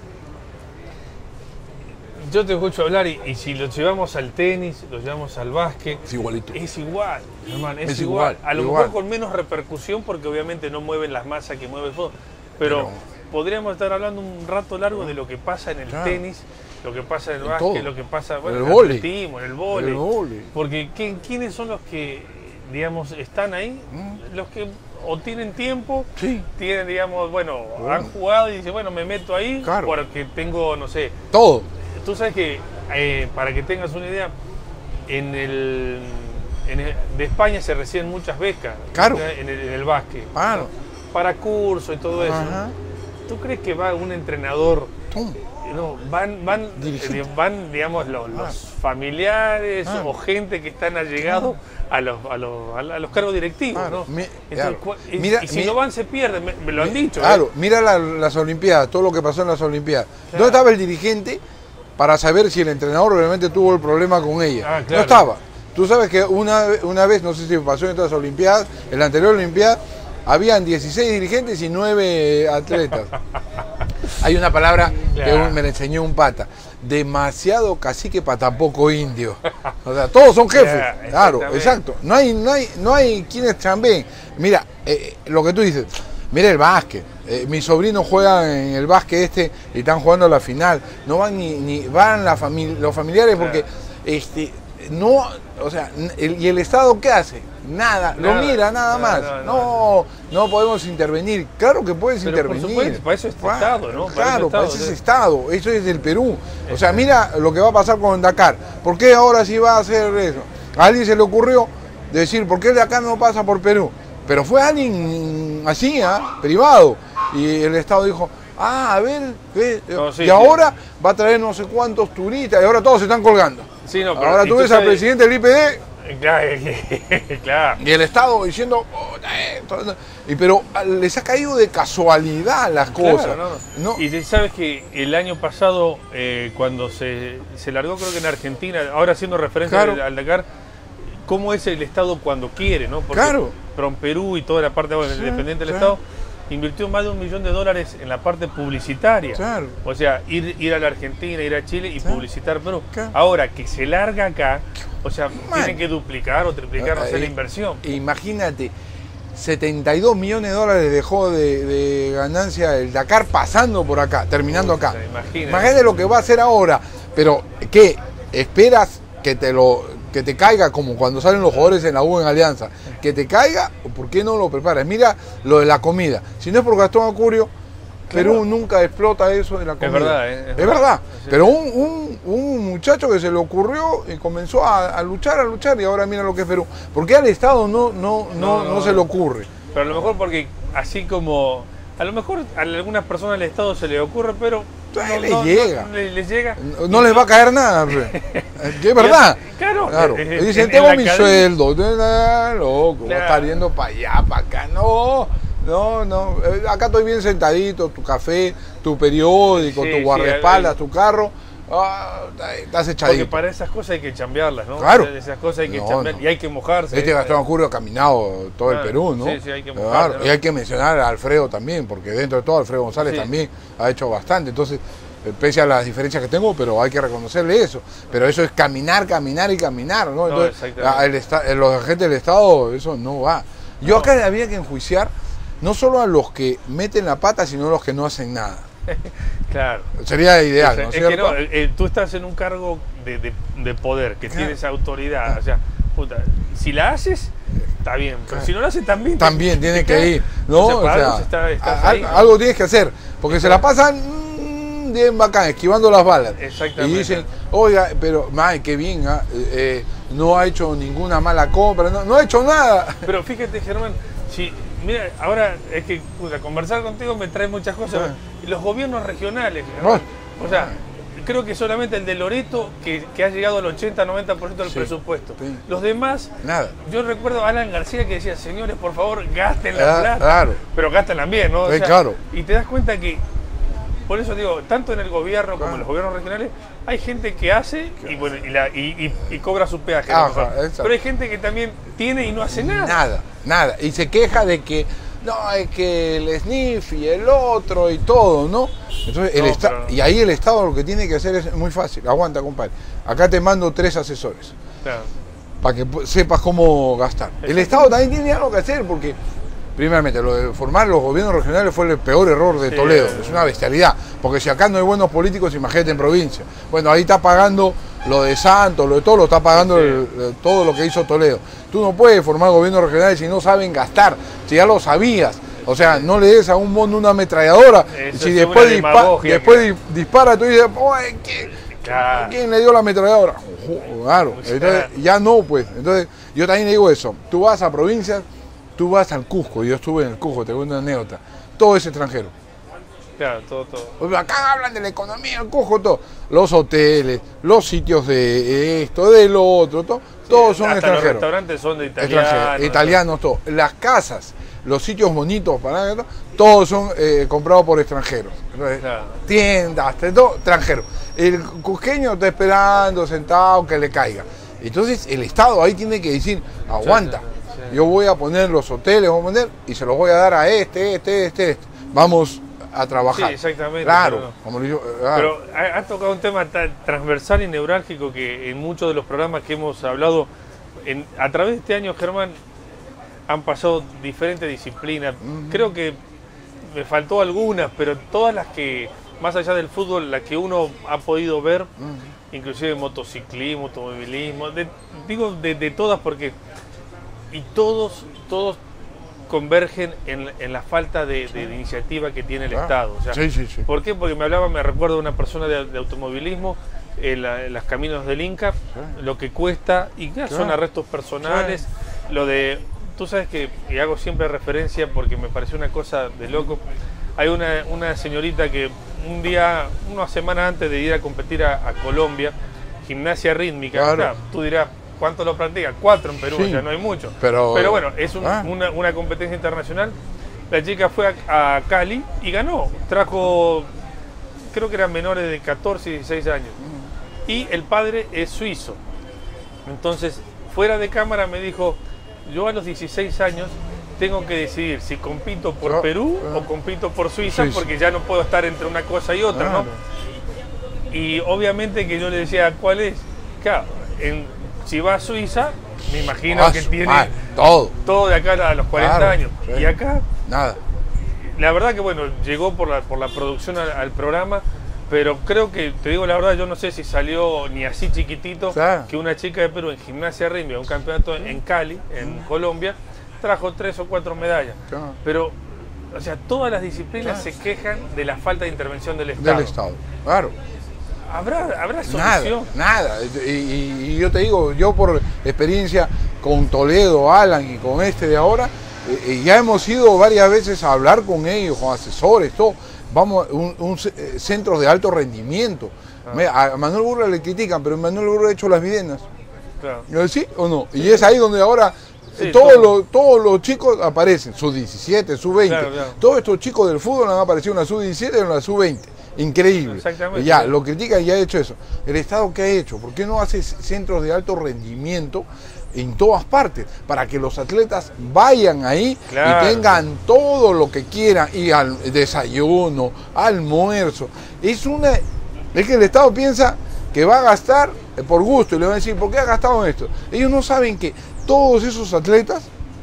yo te escucho hablar y, y si lo llevamos al tenis, lo llevamos al básquet, es igualito. Es igual, hermano, es, es igual. igual. A lo igual. mejor con menos repercusión porque obviamente no mueven las masas que mueve el fútbol, pero, pero podríamos estar hablando un rato largo de lo que pasa en el claro. tenis, lo que pasa en el básquet, todo. lo que pasa bueno, en el, el vóley. atletismo, en el vóley. Porque ¿quiénes son los que, digamos, están ahí? Mm. Los que o tienen tiempo, sí. tienen, digamos, bueno, bueno, han jugado y dicen, bueno, me meto ahí claro. porque tengo, no sé... Todo. Tú sabes que, eh, para que tengas una idea, en el, en el de España se reciben muchas becas claro. en, el, en el básquet. Claro. Para curso y todo eso. Ajá. ¿Tú crees que va un entrenador? Tum. No, van, van, eh, van digamos, los, ah. los familiares ah. o gente que están allegados ah. a, los, a, los, a los cargos directivos, ah. ¿no? Mi, Entonces, claro. y, mira, y si mira, no van se pierden, me, me lo han dicho. Claro, ¿eh? mira la, las Olimpiadas, todo lo que pasó en las Olimpiadas. Claro. ¿Dónde estaba el dirigente para saber si el entrenador realmente tuvo el problema con ella? Ah, claro. No estaba. Tú sabes que una, una vez, no sé si pasó en estas Olimpiadas, en la anterior Olimpiada, habían dieciséis dirigentes y nueve atletas. Hay una palabra claro. que me la enseñó un pata. Demasiado cacique para tan poco indio. O sea, todos son jefes. Yeah, claro, exacto. No hay, no hay, no hay quienes chambeen. Mira, eh, lo que tú dices, mira el básquet. Eh, mis sobrinos juegan en el básquet este y están jugando a la final. No van ni, ni van la fami los familiares porque claro. este no, o sea, el, ¿y el Estado qué hace? Nada, nada, lo mira nada no, más. No, no, no, no podemos intervenir. Claro que puedes Pero intervenir. Por supuesto, para eso es para, Estado, ¿no? Para claro, para eso es Estado. Eso es del Perú. Exacto. O sea, mira lo que va a pasar con el Dakar. ¿Por qué ahora sí va a hacer eso? A alguien se le ocurrió decir, ¿por qué el Dakar no pasa por Perú? Pero fue alguien así, ¿eh? privado. Y el Estado dijo, ah, a ver, ¿qué? No, sí, y ahora sí. va a traer no sé cuántos turistas y ahora todos se están colgando. Sí, no, pero ahora tú ves sabes... al presidente del I P D Claro, claro. Y el Estado diciendo, oh, eh, todo, y, pero les ha caído de casualidad las cosas. Claro, no. ¿no? Y sabes que el año pasado, eh, cuando se, se largó, creo que en Argentina, ahora haciendo referencia claro. al, al Dakar, cómo es el Estado cuando quiere, ¿no? Porque claro. Perú y toda la parte bueno, sí, independiente del claro. Estado invirtió más de un millón de dólares en la parte publicitaria. Claro. O sea, ir, ir a la Argentina, ir a Chile y claro. publicitar Perú. Claro. Ahora que se larga acá, o sea, Man. tienen que duplicar o triplicar no sé, eh, la inversión. Imagínate, setenta y dos millones de dólares dejó de, de ganancia el Dakar pasando por acá, terminando Uy, acá. Imagínate. imagínate lo que va a hacer ahora. Pero, ¿qué? ¿Esperas que te lo que te caiga como cuando salen los jugadores en la U en Alianza? Que te caiga, ¿por qué no lo preparas? Mira lo de la comida. Si no es por Gastón Acurio, claro. Perú nunca explota eso de la comida. Es verdad, ¿eh? Es, es verdad. Sí. Pero un, un, un muchacho que se le ocurrió y comenzó a, a luchar, a luchar, y ahora mira lo que es Perú. ¿Por qué al Estado no, no, no, no, no, no se le ocurre? Pero a lo mejor porque así como... A lo mejor a algunas personas del Estado se le ocurre, pero... No, les no, llega. No, les, les llega. No, no les va a caer nada. ¿Qué es verdad? Claro. claro. Eh, y dicen, tengo mi sueldo. Loco, claro. Va a estar yendo para allá, para acá. No, no, no. Acá estoy bien sentadito, tu café, tu periódico, sí, tu guardaespaldas, sí, tu carro. Ah, estás echadito. Porque para esas cosas hay que chambearlas, ¿no? Claro. Esas cosas hay que no, chambear no. y hay que mojarse. Este Gastón Acurio ha caminado todo claro. el Perú, ¿no? Sí, sí, hay que mojarse. Claro. ¿no? Y hay que mencionar a Alfredo también, porque dentro de todo Alfredo González sí. también ha hecho bastante. Entonces, pese a las diferencias que tengo, pero hay que reconocerle eso. Pero eso es caminar, caminar y caminar, ¿no? Entonces, no, el esta, los agentes del Estado, eso no va. Yo no. acá había que enjuiciar no solo a los que meten la pata, sino a los que no hacen nada. Claro. Sería ideal, o sea, ¿no es es cierto? Que no, eh, tú estás en un cargo de, de, de poder, que claro. tienes autoridad. Claro. O sea, puta, si la haces, está bien. Pero claro. si no la haces, también. También tiene que ir. ¿no? O sea, o sea está, estás a, ahí, ¿no? algo tienes que hacer. Porque claro. se la pasan mmm, bien bacán, esquivando las balas. Exactamente. Y dicen, oiga, pero, ay, qué bien, ¿eh? Eh, no ha hecho ninguna mala compra, no, no ha hecho nada. Pero fíjate, Germán, si. Mira, ahora es que puta, conversar contigo me trae muchas cosas. Ah. Los gobiernos regionales, ¿no? O sea, creo que solamente el de Loreto, que, que ha llegado al ochenta noventa por ciento del sí. presupuesto. Sí. Los demás, nada. Yo recuerdo a Alan García que decía, señores, por favor, gasten la ah, plata. Claro. Pero gástenla bien, ¿no? O sí, sea, claro. Y te das cuenta que, por eso digo, tanto en el gobierno como claro. en los gobiernos regionales, hay gente que hace y, bueno, y, la, y, y, y cobra su peaje. Ajá, pero hay gente que también tiene y no hace nada. Nada, nada. Y se queja de que no, es que el S N I F y el otro y todo, ¿no? Entonces, el no, pero... Y ahí el Estado lo que tiene que hacer es muy fácil. Aguanta, compadre. Acá te mando tres asesores. Claro. Para que sepas cómo gastar. Exacto. El Estado también tiene algo que hacer porque... Primeramente, lo de formar los gobiernos regionales fue el peor error de sí, Toledo. Eh, es una bestialidad. Porque si acá no hay buenos políticos, imagínate en provincia. Bueno, ahí está pagando lo de Santos, lo de todo, lo está pagando sí. el, todo lo que hizo Toledo. Tú no puedes formar gobiernos regionales si no saben gastar, si ya lo sabías. O sea, no le des a un mono una ametralladora. Eso si después, dispa después que... dispara, tú dices, ¿quién, claro. ¿quién le dio la ametralladora? Claro. Entonces, ya no, pues. Entonces, yo también digo eso. Tú vas a provincias. Tú vas al Cusco, yo estuve en el Cusco, te cuento una anécdota. Todo es extranjero. Claro, todo, todo. Acá hablan de la economía del Cusco, todo. Los hoteles, los sitios de esto, de lo otro, todo, sí, todos son hasta extranjeros. Los restaurantes son de italianos. Italianos, todo. Las casas, los sitios bonitos, para todos son eh, comprados por extranjeros. Entonces, claro. Tiendas, todo extranjero. El cusqueño está esperando, sentado, que le caiga. Entonces, el Estado ahí tiene que decir, aguanta. Sí, sí, sí. Yo voy a poner los hoteles, voy a poner y se los voy a dar a este, este, este, este. Vamos a trabajar. Sí, exactamente. Claro. Pero, como yo, claro. pero has tocado un tema tan transversal y neurálgico que en muchos de los programas que hemos hablado, en, a través de este año, Germán, han pasado diferentes disciplinas. Uh-huh. Creo que me faltó algunas, pero todas las que, más allá del fútbol, las que uno ha podido ver, uh-huh. inclusive motociclismo, automovilismo, de, digo de, de todas porque... Y todos, todos convergen en, en la falta de, de, de iniciativa que tiene el ah, Estado. O sea, sí, sí, sí. ¿Por qué? Porque me hablaba, me recuerdo de una persona de, de automovilismo en, la, en los caminos del Inca, sí. lo que cuesta, y ya, son arrestos personales, sí. lo de, tú sabes que, y hago siempre referencia porque me pareció una cosa de loco, hay una, una señorita que un día, unas semanas antes de ir a competir a, a Colombia, gimnasia rítmica, claro. claro, tú dirás, ¿cuánto lo practica? Cuatro en Perú, Sí, o sea, no hay mucho. pero- Pero bueno, es un- ah. una, una competencia internacional. La chica fue a, a Cali y ganó. Trajo, creo que eran menores de catorce y dieciséis años. Y el padre es suizo. Entonces, fuera de cámara me dijo, yo a los dieciséis años tengo que decidir si compito por Ah, Perú ah. o compito por Suiza, Suiza. porque ya no puedo estar entre una cosa y otra, Claro. ¿no? Y obviamente que yo le decía, ¿cuál es? Claro, en, si va a Suiza, me imagino Ah, que su tiene madre, todo, todo de acá a los cuarenta Claro, años. sí. Y acá, nada. la verdad que bueno, llegó por la, por la producción al, al programa, pero creo que, te digo la verdad, yo no sé si salió ni así chiquitito, Claro. que una chica de Perú en gimnasia rítmica, un campeonato en Cali, en Colombia, trajo tres o cuatro medallas. Claro. Pero, o sea, todas las disciplinas se quejan de la falta de intervención del Estado. Del Estado, claro. ¿Habrá, habrá Nada, solución? nada. Y, y- y yo te digo, yo por experiencia con Toledo, Alan y con este de ahora, eh, eh, ya hemos ido varias veces a hablar con ellos, con asesores, todo. Vamos, un, un ce- eh, centros de alto rendimiento. Ah. Me- A Manuel Burra le critican, pero Manuel Burra ha hecho las videnas. Claro. ¿No? ¿Sí o no? Y es ahí donde ahora Sí, eh, todos, todo. los, todos los chicos aparecen, sub diecisiete, sub veinte. Claro, claro. Todos estos chicos del fútbol han aparecido en la sub diecisiete y en la sub veinte. Increíble. Exactamente. Y ya, lo critican y ha hecho eso. ¿El Estado qué ha hecho? ¿Por qué no hace centros de alto rendimiento en todas partes? Para que los atletas vayan ahí Claro. y tengan todo lo que quieran, y al desayuno, almuerzo. Es una. Es que el Estado piensa que va a gastar eh, por gusto y le van a decir, ¿por qué ha gastado en esto? Ellos no saben que todos esos atletas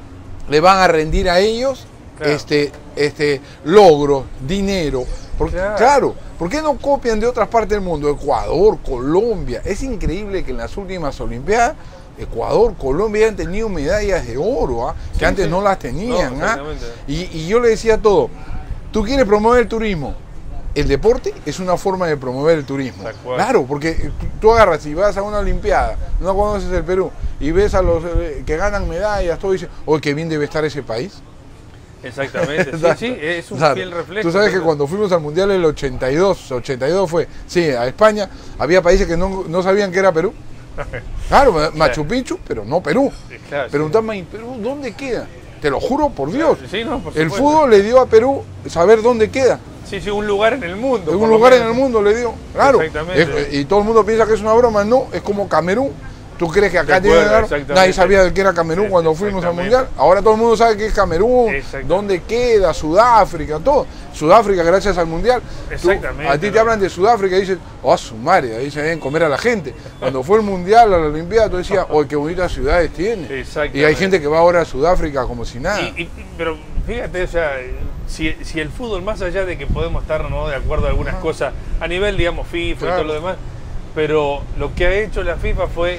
le van a rendir a ellos Claro. este, este logros, dinero. Porque, Claro. claro, ¿por qué no copian de otras partes del mundo? Ecuador, Colombia. Es increíble que en las últimas Olimpiadas, Ecuador, Colombia han tenido medallas de oro, ¿ah? que Sí, antes sí. no las tenían. No, ¿ah? exactamente. Y, y yo le decía todo, tú quieres promover el turismo. El deporte es una forma de promover el turismo. Tal cual. Claro, porque tú, tú agarras y vas a una Olimpiada, no conoces el Perú, y ves a los eh, que ganan medallas, todo, y dices, oye, qué bien debe estar ese país. Exactamente. Sí, Exacto. sí, es un Claro. fiel reflejo. Tú sabes que Pero- cuando fuimos al Mundial el ochenta y dos, ochenta y dos fue, sí, a España, había países que no, no sabían que era Perú. Claro, Ma- Machu Picchu, pero no Perú. Claro, sí. Preguntame, ¿y Perú dónde queda? Te lo juro por Dios. Sí, no, por El supuesto. fútbol le dio a Perú saber dónde queda. Sí, sí, un lugar en el mundo. En por un lo lugar en menos. el mundo le dio. Claro. Exactamente. Es- y todo el mundo piensa que es una broma. No, es como Camerún. ¿Tú crees que acá De tiene que acuerdo, dar? exactamente. Nadie sabía de qué era Camerún Sí, cuando fuimos al exactamente. Mundial. Ahora todo el mundo sabe qué es Camerún, Exactamente. dónde queda, Sudáfrica, todo. Sudáfrica, gracias al Mundial. Tú- Exactamente, a ti te ¿no? hablan de Sudáfrica y dices, oh, su madre, ahí se deben comer a la gente. Cuando fue el Mundial, a la Olimpiada, tú decías, oh, qué bonitas ciudades tiene. Exactamente. Y hay gente que va ahora a Sudáfrica como si nada. Y- y- pero fíjate, o sea, si, si el fútbol, más allá de que podemos estar no de acuerdo a algunas cosas, a nivel, digamos, FIFA Claro. y todo lo demás, pero lo que ha hecho la FIFA fue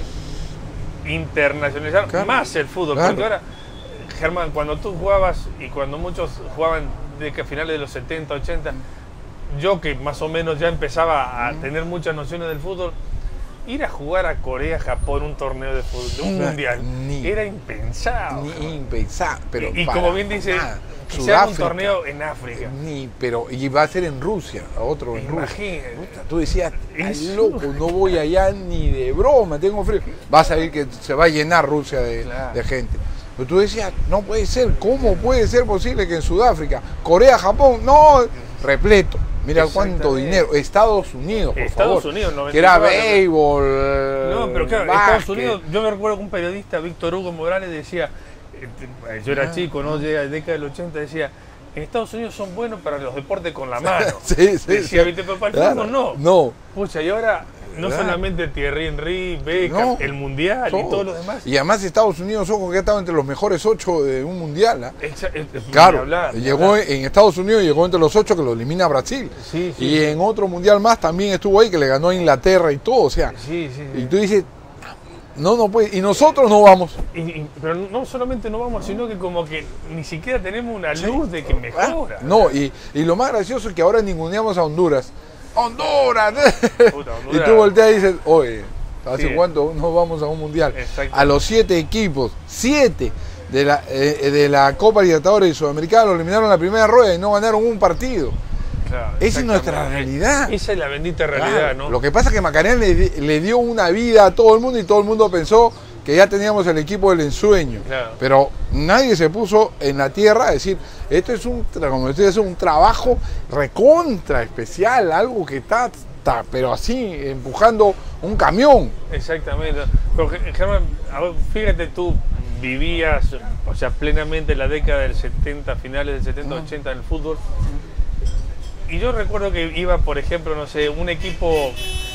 internacionalizar Claro. más el fútbol. Claro. Porque ahora, Germán, cuando tú jugabas y cuando muchos jugaban de que a finales de los setenta, ochenta, yo que más o menos ya empezaba a tener muchas nociones del fútbol, ir a jugar a Corea, Japón, un torneo de fútbol, de un Nah, mundial, ni- era impensado. Ni impensable, pero y y para como bien dice, nada. que se haga un Sudáfrica. torneo en África. Ni, pero, y va a ser en Rusia, a otro en Rusia. Imagínate. Puta, tú decías, "Ay, Eso. loco, no voy allá ni de broma, tengo frío. Vas a ver que se va a llenar Rusia de, Claro. de gente. Pero tú decías, no puede ser, ¿cómo puede ser posible que en Sudáfrica, Corea, Japón, no, repleto? Mira cuánto Exactamente. dinero. Estados Unidos, por Estados favor. Unidos, que era noventa y cuatro. béisbol. No, pero claro, básquet. Estados Unidos, yo me recuerdo que un periodista, Víctor Hugo Morales, decía, eh, yo era Ah, chico, ¿no? Llega la década del ochenta, decía, en Estados Unidos son buenos para los deportes con la mano. Sí, sí, Decía, sí. ¿viste? Pero para el Claro. fútbol no. No. Pucha, y ahora no Claro. solamente Thierry Henry, Beckham, No. el Mundial y Todo. todo lo demás. Y además Estados Unidos, ojo, que ha estado entre los mejores ocho de un mundial. ¿ah? Exa- es- es- ni Claro, hablar, ni llegó hablar. en Estados Unidos, llegó entre los ocho que lo elimina Brasil. Sí, sí, y sí. en otro mundial más también estuvo ahí, que le ganó a Inglaterra y todo. O sea, Sí, sí, sí. y tú dices, no, no puede. Y nosotros no vamos. Y- y- pero no solamente no vamos, sino que como que ni siquiera tenemos una luz de que mejora. Ah, no, y, y lo más gracioso es que ahora ninguneamos a Honduras. ¡Honduras! Puta, Y Honduras. tú volteas y dices, oye, ¿hace Sí. cuánto no vamos a un mundial? Exacto. A los siete equipos, siete de la, eh, de la Copa Libertadores y Sudamericana lo eliminaron en la primera rueda y no ganaron un partido. Claro, Esa es nuestra exactamente. realidad. Esa es la bendita realidad, Claro, ¿no? Lo que pasa es que Macarena le, di- le dio una vida a todo el mundo y todo el mundo pensó que ya teníamos el equipo del ensueño, claro. pero nadie se puso en la tierra a decir, esto es un, como decía, es un trabajo recontra especial, algo que está, está, pero así, empujando un camión. Exactamente. Pero, Germán, fíjate tú, vivías, o sea, plenamente la década del setenta, finales del setenta, uh-huh. ochenta en el fútbol, y yo recuerdo que iba, por ejemplo, no sé, un equipo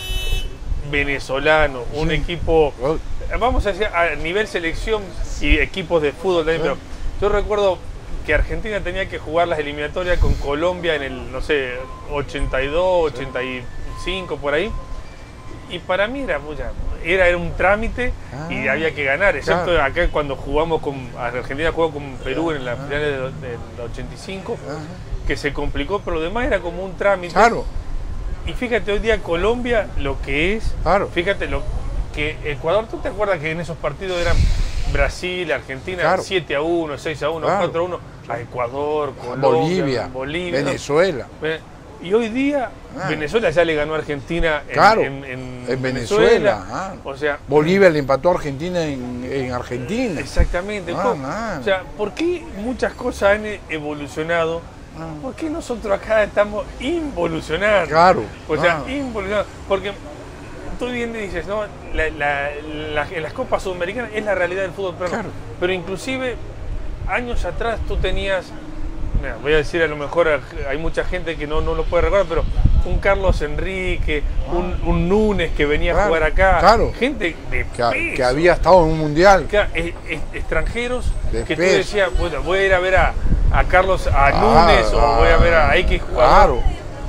venezolano, un sí. equipo, vamos a decir, a nivel selección y equipos de fútbol también, pero yo recuerdo que Argentina tenía que jugar las eliminatorias con Colombia en el, no sé, ochenta y dos, ochenta y cinco, por ahí, y para mí era mucha, era, era un trámite ah, y había que ganar, excepto claro. acá cuando jugamos con, Argentina jugó con Perú en las ah, finales del de ochenta y cinco, ah, que se complicó, pero lo demás era como un trámite. Claro. Y fíjate hoy día Colombia lo que es, claro. fíjate lo que Ecuador, ¿tú te acuerdas que en esos partidos eran Brasil, Argentina, claro. siete a uno, seis a uno, claro. cuatro a uno, a Ecuador, Colombia, Bolivia, Bolivia, Venezuela. Y hoy día ah. Venezuela ya le ganó a Argentina en, claro. en, en, en Venezuela. Venezuela. Ah. O sea, Bolivia le empató a Argentina en, en Argentina. Exactamente. Ah, nah. O sea, ¿por qué muchas cosas han evolucionado? ¿Por qué nosotros acá estamos involucionando? Claro. O sea, ah. involucionando. Porque tú bien dices, ¿no? La, la, la, en las Copas Sudamericanas es la realidad del fútbol peruano. Claro. Pero inclusive, años atrás tú tenías, mira, voy a decir, a lo mejor hay mucha gente que no, no lo puede recordar, pero un Carlos Enrique, ah. un, un Núñez que venía claro. a jugar acá. Claro. Gente de que, peso. que había estado en un mundial. Que, es, es, extranjeros de que peso. Tú decías, bueno, voy a ir a ver a a Carlos, a ah, Núñez, ah, o voy a ver a X jugador. Claro.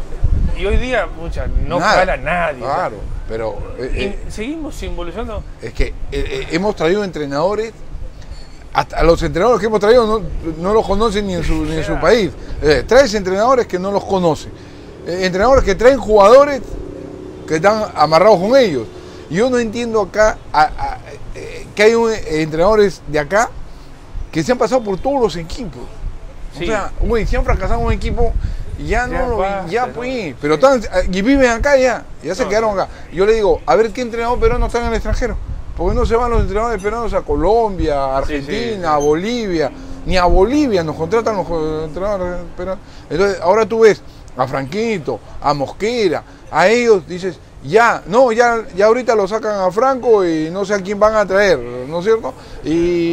Y hoy día, mucha, no Nada, jala nadie. Claro, pero... Eh, eh, seguimos involucionando. Es que eh, eh, hemos traído entrenadores, hasta a los entrenadores que hemos traído no, no los conocen ni en su, ni en su país. Eh, traes entrenadores que no los conocen. Eh, entrenadores que traen jugadores que están amarrados con ellos. Yo no entiendo acá a, a, eh, que hay un, eh, entrenadores de acá que se han pasado por todos los equipos. Sí. O sea, güey, si han fracasado en un equipo, ya, ya no lo basta, ya pues, ¿no? Pero están, y viven acá ya, ya se no, quedaron acá. Yo le digo, a ver qué entrenador peruano está en el extranjero. ¿Por qué no se van los entrenadores peruanos a Colombia, a Argentina, sí, sí. a Bolivia? Ni a Bolivia nos contratan los entrenadores peruanos. Entonces, ahora tú ves a Franquito, a Mosquera, a ellos dices, ya, no, ya, ya ahorita lo sacan a Franco y no sé a quién van a traer, ¿no es cierto? Y,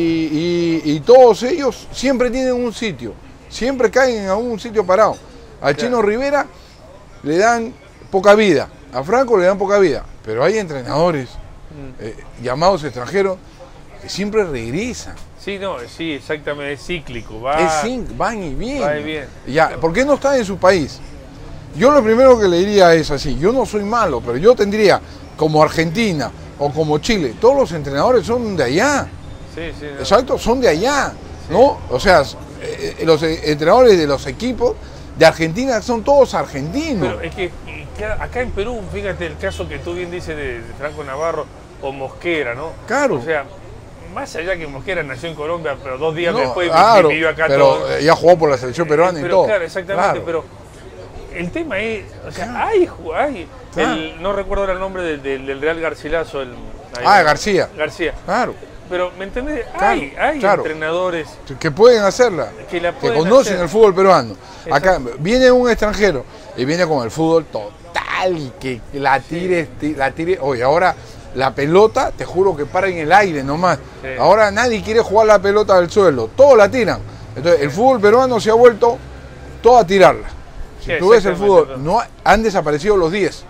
y, y todos ellos siempre tienen un sitio. Siempre caen en algún sitio parado. Al claro. Chino Rivera le dan poca vida, a Franco le dan poca vida, pero hay entrenadores mm. eh, llamados extranjeros que siempre regresan. Sí, no, sí, exactamente, es cíclico, va, es cíclico, van y vienen. Va y bien. Ya, ¿por qué no están en su país? Yo lo primero que le diría es así, yo no soy malo, pero yo tendría como Argentina o como Chile, todos los entrenadores son de allá. Sí, sí. No. Exacto, son de allá, sí. ¿no? O sea, Eh, los entrenadores de los equipos de Argentina son todos argentinos. Pero es que, que acá en Perú, fíjate el caso que tú bien dices de, de Franco Navarro o Mosquera, ¿no? Claro. O sea, más allá que Mosquera nació en Colombia, pero dos días no, después claro, vivió acá pero todo. ya jugó por la selección peruana eh, pero, y todo. Claro, exactamente, claro. Pero el tema es, o sea, claro. hay, hay claro. el, no recuerdo el nombre del, del, del Real Garcilaso. El, ah, García. García. Claro. Pero, ¿me entendés? Claro, hay hay claro. entrenadores que pueden hacerla, que, la pueden que conocen hacer. el fútbol peruano. Exacto. Acá viene un extranjero y viene con el fútbol total y que la tire, sí. la tire. Oye, ahora la pelota, te juro que para en el aire nomás. Sí. Ahora nadie quiere jugar la pelota al suelo, todos la tiran. Entonces, sí. el fútbol peruano se ha vuelto todo a tirarla. Si sí, tú ves el fútbol, no han desaparecido los diez.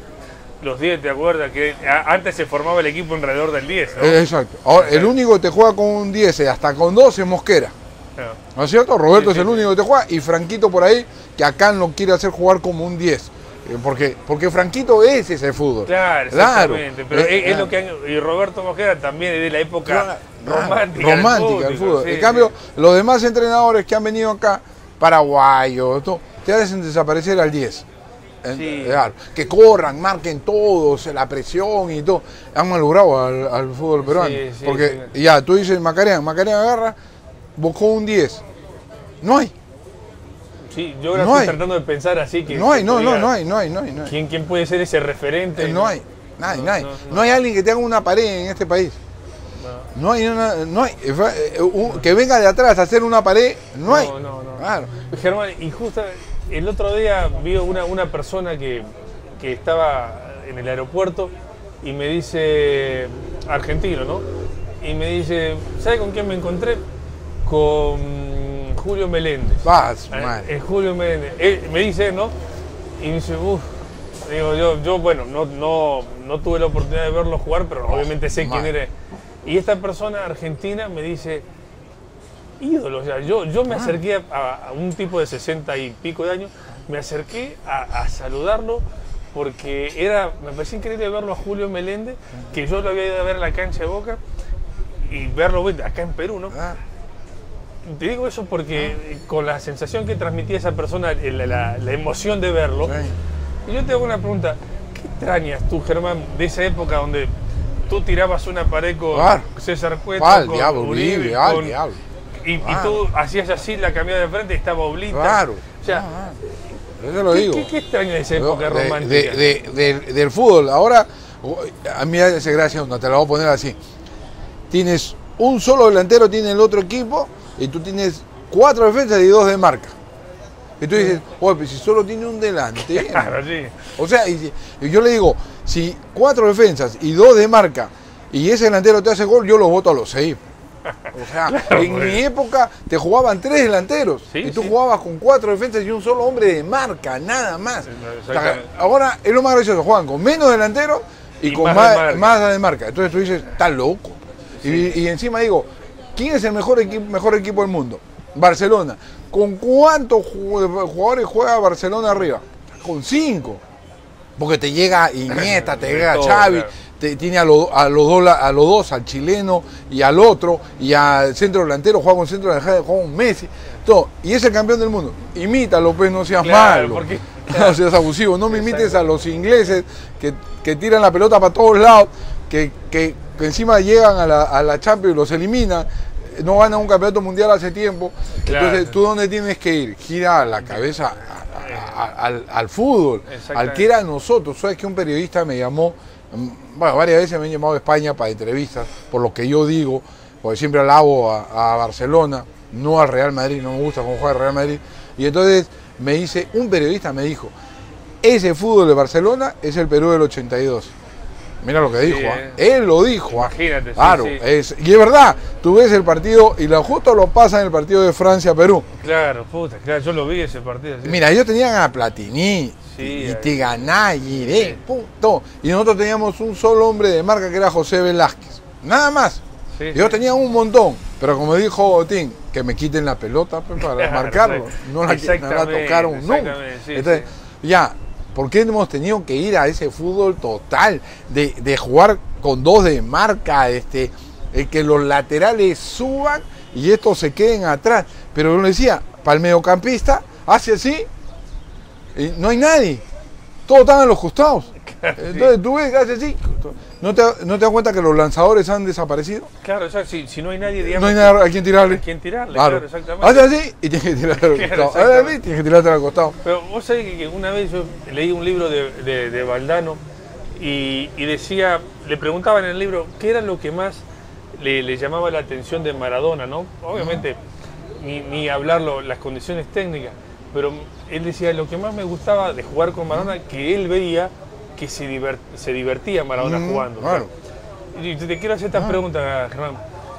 Los diez, ¿te acuerdas? Que antes se formaba el equipo alrededor del diez, ¿no? Exacto. Ahora, el único que te juega con un diez, hasta con dos, es Mosquera. No. ¿No es cierto? Roberto sí, sí, es el único sí. que te juega y Franquito por ahí, que acá no quiere hacer jugar como un diez. Porque, porque Franquito es ese fútbol. Claro, exactamente. Claro. Pero es, es lo que han, y Roberto Mosquera también es de la época claro, romántica. Romántica del fútbol. Sí, en cambio, sí. los demás entrenadores que han venido acá, paraguayos, todo, te hacen desaparecer al diez. Sí. Claro, que corran, marquen todos, la presión y todo. Han malogrado al, al fútbol peruano. Sí, sí, porque sí. ya, tú dices Macarena, Macarena agarra, buscó un diez. No hay. Sí, yo ahora no estoy hay. tratando de pensar así que... No hay, no, no, no hay, no hay, no hay. No hay. ¿Quién, ¿Quién puede ser ese referente? Eh, no hay, nadie, no, nadie. No, no, no. no hay alguien que tenga una pared en este país. No hay una, no hay, que venga de atrás a hacer una pared, no, no hay. No, no, no. Claro. Germán, y justo el otro día vi una, una persona que, que estaba en el aeropuerto y me dice, argentino, ¿no? Y me dice, ¿sabe con quién me encontré? Con Julio Meléndez. Vas, eh, eh, Julio Meléndez. Él, me dice, ¿no? Y me dice, uff. Digo, yo, yo bueno, no, no, no tuve la oportunidad de verlo jugar, pero oh, obviamente sé man. quién era. Y esta persona argentina me dice, ídolo, o sea, yo, yo me acerqué a, a un tipo de sesenta y pico de años, me acerqué a, a saludarlo porque era, me parecía increíble verlo a Julio Meléndez, que yo lo había ido a ver en la cancha de Boca y verlo acá en Perú, ¿no? Te digo eso porque con la sensación que transmitía esa persona, la, la, la emoción de verlo, y yo te hago una pregunta, ¿qué extrañas tú, Germán, de esa época donde tú tirabas una pared con claro. César Cueto, al con diablo, Uribe, Uribe, con, al diablo. Y, y tú hacías así la cambiada de frente y estaba Oblita. Claro. O sea, no, no. Eso lo ¿qué, digo. ¿qué, qué extraña de esa época de, romántica? De, de, de, del fútbol. Ahora, a mí me hace gracia, no te la voy a poner así. Tienes un solo delantero, tiene el otro equipo, y tú tienes cuatro defensas y dos de marca. Y tú dices, oye, pues si solo tiene un delantero. Claro, sí. O sea, y, y yo le digo, si cuatro defensas y dos de marca, y ese delantero te hace gol, yo lo voto a los seis. O sea, claro, en bueno. mi época te jugaban tres delanteros, ¿sí? Y tú sí. jugabas con cuatro defensas y un solo hombre de marca, nada más. O sea, ahora es lo más gracioso, juegan con menos delanteros y, y con más, más, de marca. más de marca. Entonces tú dices, estás loco. Sí. Y, y encima digo, ¿quién es el mejor equipo, mejor equipo del mundo? Barcelona. ¿Con cuántos jugadores juega Barcelona arriba? Con cinco. Porque te llega Iniesta, te llega todo, Xavi, claro. te, tiene a los a lo do, a lo dos, al chileno y al otro, y al centro delantero, juega con centro delantero, juega con Messi, todo. Y es el campeón del mundo. Imítalo, pues, no seas claro, malo. Porque, claro. No seas abusivo. No me imites a los ingleses que, que tiran la pelota para todos lados, que, que, que encima llegan a la, a la Champions y los eliminan. No gana un campeonato mundial hace tiempo, claro. Entonces tú dónde tienes que ir, gira la cabeza a, a, a, al, al fútbol, al que era nosotros. Sabes que un periodista me llamó, bueno, varias veces me han llamado a España para entrevistas, por lo que yo digo, porque siempre alabo a, a Barcelona, no al Real Madrid, no me gusta cómo juega el Real Madrid, y entonces me dice, un periodista me dijo, ese fútbol de Barcelona es el Perú del ochenta y dos. Mira lo que dijo, sí, eh. él lo dijo. Imagínate, claro, sí, sí. Es, y es verdad, tú ves el partido y lo justo lo pasa en el partido de Francia-Perú. Claro, puta, claro, yo lo vi ese partido. Sí. Mira, ellos tenían a Platini, sí, y Tiganá, y Iré, sí. punto. Y nosotros teníamos un solo hombre de marca que era José Velázquez, nada más. Sí, ellos sí. tenían un montón, pero como dijo Tim, que me quiten la pelota pues, para claro, marcarlo, no la, no la tocaron nunca. Sí, Entonces, sí. ya. ¿Por qué hemos tenido que ir a ese fútbol total de, de jugar con dos de marca, este, eh, que los laterales suban y estos se queden atrás? Pero yo le decía, para el mediocampista, hace así y no hay nadie. Todos están a los costados. Entonces tú ves que hace así. ¿No te, ¿No te das cuenta que los lanzadores han desaparecido? Claro, o sea, si, si no hay nadie, digamos... No hay nada a quien tirarle. A quien tirarle, claro, claro exactamente. Hace así y tienes que tirarle al claro, costado. Hace así tienes que tirarte al costado. Pero vos sabés que una vez yo leí un libro de, de, de Valdano y, y decía, le preguntaban en el libro qué era lo que más le, le llamaba la atención de Maradona, ¿no? Obviamente, uh-huh. ni, ni hablarlo, las condiciones técnicas, pero él decía, lo que más me gustaba de jugar con Maradona, que él veía que se, divert, se divertía Maradona mm, jugando. Claro. Y te quiero hacer esta ah. pregunta, Germán.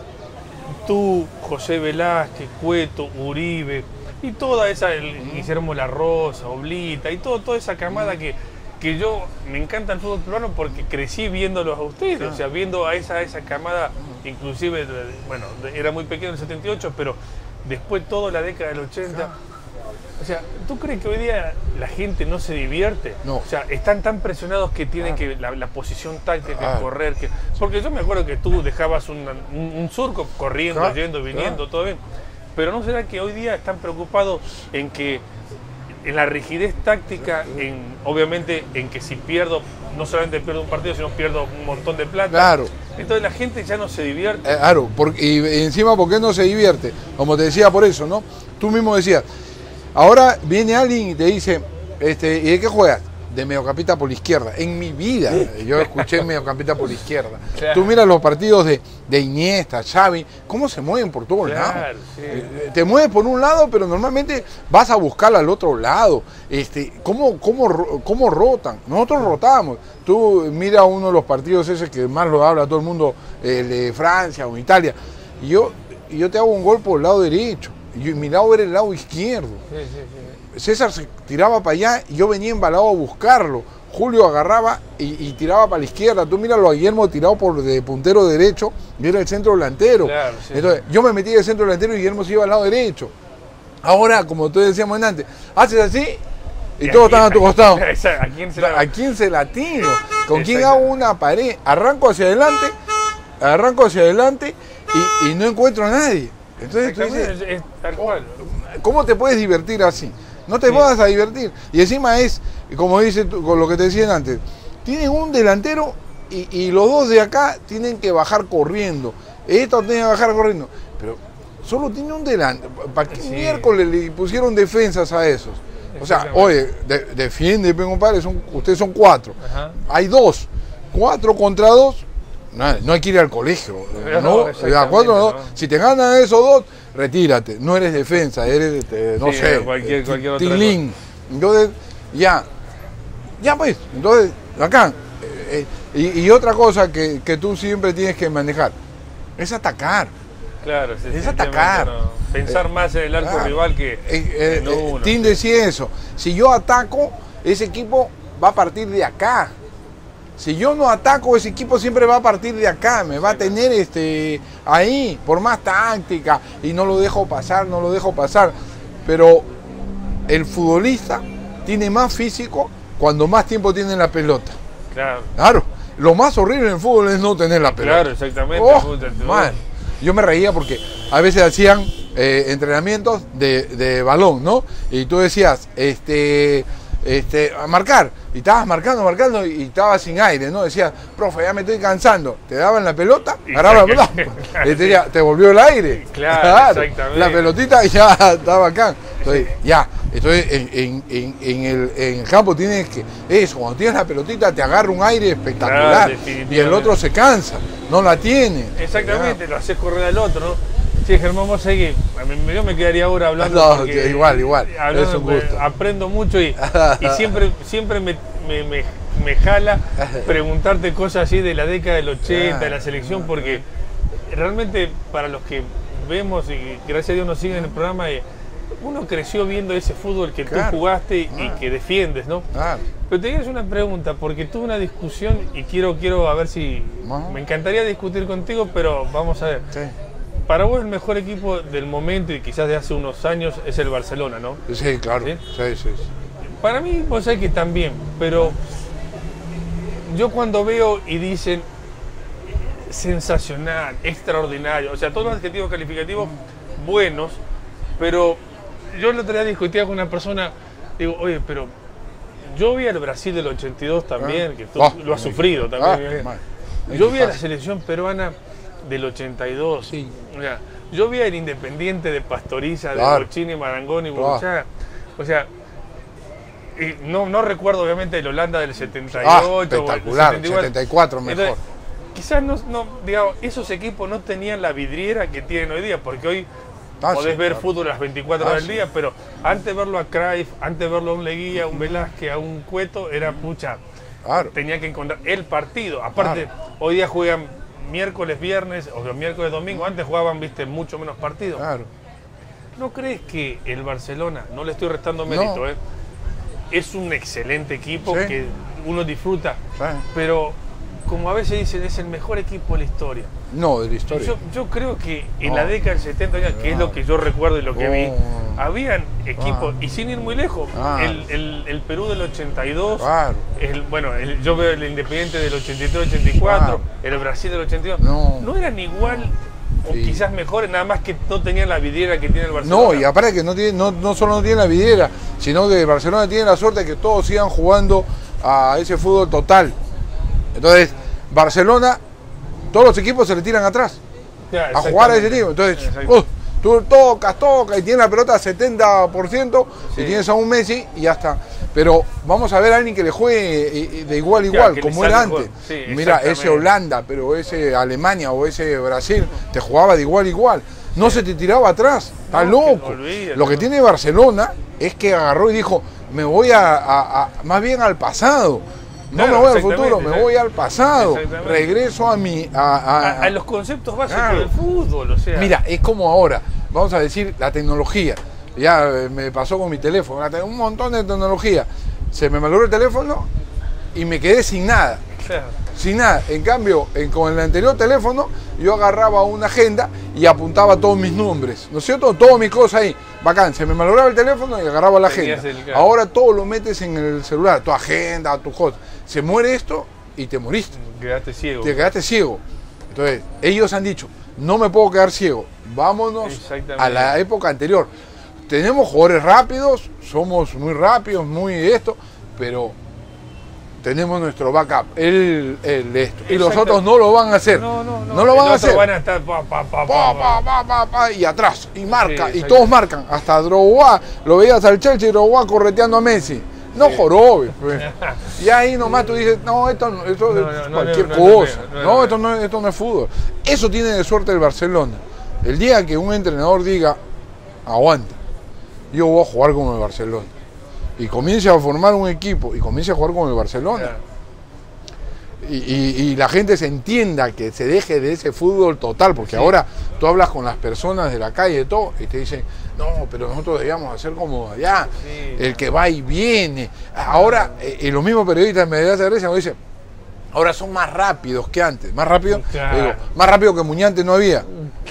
Tú, José Velázquez, Cueto, Uribe, y toda esa, el, mm. Guillermo La Rosa, Oblita, y todo, toda esa camada mm. que, que yo, me encanta el fútbol peruano porque crecí viéndolos a ustedes, ah. o sea, viendo a esa, esa camada, inclusive, bueno, era muy pequeño en el setenta y ocho, pero después toda la década del ochenta... Ah. O sea, ¿tú crees que hoy día la gente no se divierte? No. O sea, están tan presionados que tienen que la, la posición táctica, claro. correr. Que, porque yo me acuerdo que tú dejabas un, un, un surco corriendo, claro. yendo, viniendo, claro. todo bien. Pero ¿no será que hoy día están preocupados en que en la rigidez táctica, en obviamente en que si pierdo, no solamente pierdo un partido, sino pierdo un montón de plata? Claro. Entonces la gente ya no se divierte. Eh, claro, porque, y encima, ¿por qué no se divierte? Como te decía, por eso, ¿no? Tú mismo decías, ahora viene alguien y te dice, este, ¿y de qué juegas? de mediocampista por la izquierda. En mi vida yo escuché mediocampista por la izquierda. Claro. Tú miras los partidos de, de Iniesta, Xavi, cómo se mueven por todos Claro, lados. sí. Eh, Te mueves por un lado, pero normalmente vas a buscarla al otro lado. Este, ¿cómo, cómo, ro- cómo rotan? Nosotros rotamos. Tú mira uno de los partidos ese que más lo habla todo el mundo, el de Francia o Italia. Y yo, y yo te hago un gol por el lado derecho. Y mi lado era el lado izquierdo. Sí, sí, sí. César se tiraba para allá y yo venía embalado a buscarlo. Julio agarraba y, y tiraba para la izquierda. Tú míralo a Guillermo tirado por de puntero derecho y era el centro delantero. Claro, sí. Entonces yo me metí del centro delantero y Guillermo se iba al lado derecho. Ahora, como tú decíamos antes, haces así y, ¿Y todos a están a quién- tu costado. Exacto, ¿a quién se la ¿A quién se la tiro? ¿Con quién Exacto. hago una pared? Arranco hacia adelante, arranco hacia adelante y, y no encuentro a nadie. Entonces tú dices, Exactamente, es, es tal cual. ¿cómo te puedes divertir así? No te Sí. vas a divertir. Y encima es, como dice tú, con lo que te decían antes, tienen un delantero y, y los dos de acá tienen que bajar corriendo. Estos tienen que bajar corriendo. Pero solo tiene un delantero. ¿Para qué Sí. miércoles le pusieron defensas a esos? O sea, Exactamente. oye, de- defiende, mi compadre, son, ustedes son cuatro. Ajá. Hay dos. Cuatro contra dos. No, no hay que ir al colegio. No, ¿no? exactamente, Ya, cuatro, ¿no? ¿no? Si te ganan esos dos, retírate. No eres defensa, eres, este, no Sí, sé, cualquier- eh, cualquier otra tilín. Entonces, ya. Ya pues, entonces, acá. eh, eh, y, y otra cosa que, que tú siempre tienes que manejar es atacar. Claro, sí, Es sí, atacar. no. Pensar Eh, más en el arco claro. rival que Eh, eh, en eh, uno. Tim decía eso. Si yo ataco, ese equipo va a partir de acá. Si yo no ataco, ese equipo siempre va a partir de acá. Me va a tener este, ahí, por más táctica. Y no lo dejo pasar, no lo dejo pasar. Pero el futbolista tiene más físico cuando más tiempo tiene la pelota. Claro, Claro. Lo más horrible en el fútbol es no tener la pelota. claro, exactamente. Oh, puta, tú- man. Yo me reía porque a veces hacían eh, entrenamientos de, de balón, ¿no? Y tú decías, este, este, a marcar. Y estabas marcando, marcando y estabas sin aire, ¿no? Decías, profe, ya me estoy cansando. Te daban la pelota, Y agarraba la se- pelota. Y te, decía, te volvió el aire. Claro, exactamente. La pelotita ya estaba acá. Entonces, ya. Entonces, en, en- en- en el, en el campo tienes que. Eso, cuando tienes la pelotita, te agarra un aire espectacular. Claro, Y el definitivamente. otro se cansa, no la tiene. Exactamente, lo haces correr al otro, ¿no? Sí, Germán, vos sabés que a mí, yo me quedaría ahora hablando. No, porque igual, igual, hablando, es un pues, gusto. aprendo mucho y, y siempre, siempre me, me, me, me jala preguntarte cosas así de la década del ochenta, de la selección, porque realmente para los que vemos y gracias a Dios nos siguen en el programa, eh, uno creció viendo ese fútbol que Claro. tú jugaste y Ah. que defiendes, ¿no? Claro. Pero te digo una pregunta, porque tuve una discusión y quiero, quiero a ver si... Ajá. Me encantaría discutir contigo, pero vamos a ver. Sí. Para vos el mejor equipo del momento y quizás de hace unos años es el Barcelona, ¿no? Sí, claro. ¿Sí? Sí, sí, sí. Para mí, vos sabés que también, pero yo cuando veo y dicen sensacional, extraordinario, o sea, todos los adjetivos calificativos buenos, pero yo el otro día discutía con una persona, digo, oye, pero yo vi al Brasil del ochenta y dos también, Ah. que tú Ah, lo has sufrido ah, también. mal. Yo vi a la Fácil. selección peruana del ochenta y dos. Sí. O sea, yo vi al Independiente de Pastoriza, de Claro. Bochini, Marangoni, Claro. Burruchaga. O sea, y no, no recuerdo obviamente el Holanda del setenta y Ah, ocho. o el espectacular, setenta y cuatro. setenta y cuatro mejor. Entonces, quizás no, no, digamos, esos equipos no tenían la vidriera que tienen hoy día, porque hoy Ah, podés sí, ver claro. fútbol las veinticuatro Ah, horas sí. del día, pero antes de verlo a Cruyff, antes de verlo a un Leguía, a un Velázquez, a un Cueto, era pucha. Claro. Tenía que encontrar el partido. Aparte, Claro. hoy día juegan miércoles, viernes, o miércoles, domingo. Antes jugaban, viste, mucho menos partidos. Claro. ¿No crees que el Barcelona, no le estoy restando No. mérito, eh, es un excelente equipo Sí. que uno disfruta? Sí. Pero, como a veces dicen, es el mejor equipo de la historia. No, de la historia. Yo, yo creo que en No. la década del setenta, que es lo que yo recuerdo y lo que vi, No. habían equipos, Ah. y sin ir muy lejos, Ah. el, el- el Perú del ochenta y dos, Claro. el, bueno, el- yo veo el Independiente del ochenta y tres ochenta y cuatro, Claro. el Brasil del ochenta y dos, No. eran igual o Sí. quizás mejores, nada más que no tenían la vidriera que tiene el Barcelona. No, y aparte que no, tiene, no, no solo no tiene la vidriera, sino que Barcelona tiene la suerte de que todos sigan jugando a ese fútbol total. Entonces, Barcelona, todos los equipos se le tiran atrás Ya, a jugar a ese exactamente. equipo. Entonces, Exacto. uh, Tú tocas, tocas y tienes la pelota setenta por ciento sí. y tienes a un Messi y ya está. Pero vamos a ver a alguien que le juegue de igual a igual, claro, como era antes. Sí, mira, ese Holanda, pero ese Alemania o ese Brasil te jugaba de igual a igual. No sí. se te tiraba atrás, estás no, loco. Que Lo que no. tiene Barcelona es que agarró y dijo, me voy a, a, a más bien al pasado. No claro, me voy al futuro, me voy al pasado. Regreso a mi... A, a, a, a los conceptos básicos claro. del fútbol, o sea. Mira, es como ahora, vamos a decir, la tecnología. Ya me pasó con mi teléfono, un montón de tecnología. Se me malogró el teléfono y me quedé sin nada. Claro. Sin nada. En cambio, en, con el anterior teléfono, yo agarraba una agenda y apuntaba todos mis nombres. ¿No es cierto? Todas mis cosas ahí. Bacán. Se me malograba el teléfono y agarraba la agenda. El, Ahora todo lo metes en el celular. Tu agenda, tu cosa. Se muere esto y te moriste. Quedaste ciego. Te quedaste ciego. Entonces, ellos han dicho, no me puedo quedar ciego. Vámonos a la época anterior. Tenemos jugadores rápidos, somos muy rápidos, muy esto, pero tenemos nuestro backup, el, el esto. Y los otros no lo van a hacer. No, no, no. no lo van a hacer. Van a estar pa, pa, pa, pa, pa, pa, pa, pa, y atrás, y marca, sí, y todos marcan. Hasta Drogba, lo veías al Chelsea y Drogba correteando a Messi. No sí. jorobes, pues. Y ahí nomás tú dices, no, esto, esto no, es no, cualquier no, no, cosa. No, no, no, no, esto no, esto no es fútbol. Eso tiene de suerte el Barcelona. El día que un entrenador diga, aguanta, yo voy a jugar como el Barcelona. Y comience a formar un equipo y comience a jugar como el Barcelona. Yeah. Y, y, y la gente se entienda que se deje de ese fútbol total, porque sí. ahora tú hablas con las personas de la calle y todo, y te dicen, no, pero nosotros debíamos hacer como allá, sí. el que va y viene. Ahora, eh, los mismos periodistas me de Grecia me dicen, ahora son más rápidos que antes. Más rápido, claro. digo, más rápido que Muñante no había.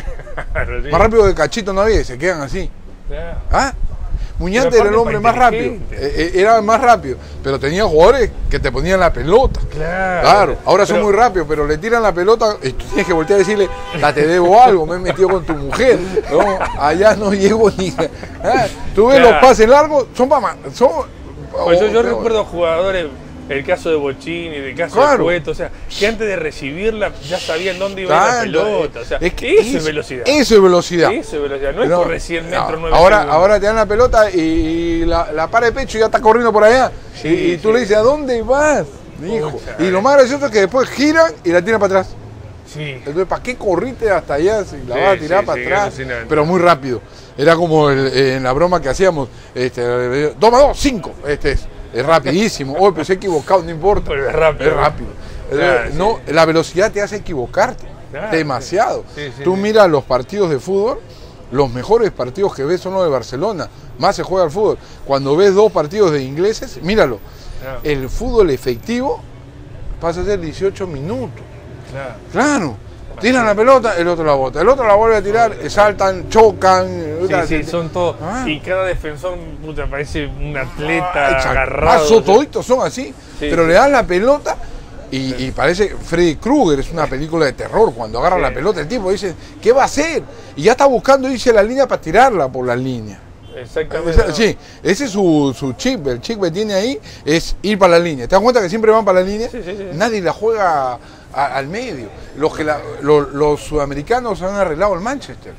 Claro, sí. Más rápido que Cachito no había, y se quedan así. Claro. ¿Ah? Muñante era el hombre más rápido, eh, era el más rápido, pero tenía jugadores que te ponían la pelota. Claro, claro. ahora pero, son muy rápidos, pero le tiran la pelota y tú tienes que voltear a decirle, la te debo algo, me he metido con tu mujer. No, allá no llego ni... ¿Ah? Tú ves claro. los pases largos, son para... Son, pues yo, yo oh, recuerdo jugadores... El caso de Bochini, el caso claro. de Cueto, o sea, que antes de recibirla ya sabían dónde iba claro. la pelota, o sea, es que eso es velocidad. Eso es velocidad. Eso es velocidad, no, no es correr cien metros, no, nueve ahora, ahora te dan la pelota y, y la, la para de pecho y ya está corriendo por allá. Sí, y, y tú sí. le dices, ¿a dónde vas? Hijo. Pucha, y lo más gracioso es que después giran y la tiran para atrás. Sí. Entonces, ¿para qué corriste hasta allá si la sí, vas a tirar sí, para sí, atrás? Pero muy rápido. Era como el, en la broma que hacíamos, este, dos más dos, cinco, este es. Es rapidísimo. Hoy oh, pensé equivocado, no importa. Pero es rápido. Es rápido. Claro, no, sí. La velocidad te hace equivocarte. Claro, demasiado. Sí, sí, Tú sí. miras los partidos de fútbol, los mejores partidos que ves son los de Barcelona. Más se juega el fútbol. Cuando ves dos partidos de ingleses, míralo. Claro. El fútbol efectivo pasa a ser dieciocho minutos. Claro. Claro. Tiran la pelota, el otro la bota, el otro la vuelve a tirar, saltan, chocan. Sí, sí, son todos. Ah. Y cada defensor, puta, parece un atleta Ay, agarrado. Paso, toditos son así, sí, pero sí. le dan la pelota y, sí. y parece Freddy Krueger, es una película de terror. Cuando agarra sí. la pelota, el tipo dice, ¿qué va a hacer? Y ya está buscando irse a la línea para tirarla por la línea. Exactamente. Sí, ese es su, su chip, el chip que tiene ahí es ir para la línea. ¿Te das cuenta que siempre van para la línea? Sí, sí, sí. Nadie la juega a, al medio. Los, que la, los, los sudamericanos han arreglado el Manchester.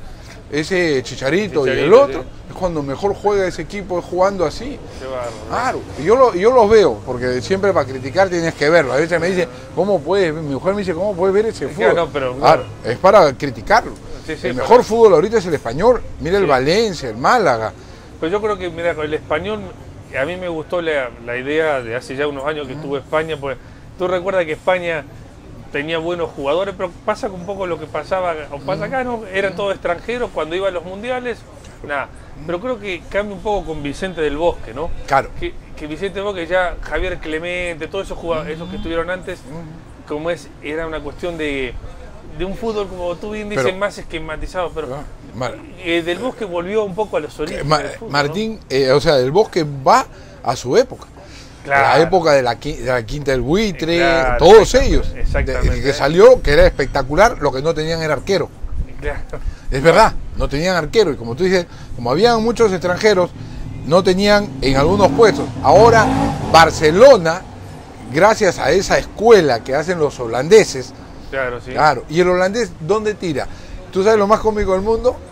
Ese Chicharito, Chicharito y el otro, sí. es cuando mejor juega ese equipo, es jugando así. Qué barro, claro, yo, lo, yo los veo, porque siempre para criticar tienes que verlo. A veces me dice, ¿cómo puedes? Mi mujer me dice, ¿cómo puedes ver ese fútbol? No, pero, claro, es para criticarlo. Sí, sí, el mejor pero... fútbol ahorita es el español. Mira sí. el Valencia, el Málaga. Pues yo creo que, mira, el español, a mí me gustó la, la idea de hace ya unos años que estuvo España, pues tú recuerdas que España tenía buenos jugadores, pero pasa un poco lo que pasaba, o pasa acá, ¿no? Eran todos extranjeros, cuando iban a los mundiales, nada. Pero creo que cambia un poco con Vicente del Bosque, ¿no? Claro. Que, que Vicente del Bosque, ya Javier Clemente, todos esos jugadores, esos que estuvieron antes, como es, era una cuestión de, de un fútbol, como tú bien dices, pero, más esquematizado, pero Mar, eh, Del Bosque volvió un poco a los orígenes. Ma, del fútbol, Martín, ¿no? eh, o sea, Del Bosque va a su época. Claro. La época de la, de la Quinta del Buitre, claro, todos ellos. Exactamente. De, que salió, que era espectacular, lo que no tenían era arquero. Claro. Es verdad, no tenían arquero. Y como tú dices, como habían muchos extranjeros, no tenían en algunos puestos. Ahora, Barcelona, gracias a esa escuela que hacen los holandeses, claro, sí. claro. Y el holandés, ¿dónde tira? ¿Tú sabes lo más cómico del mundo?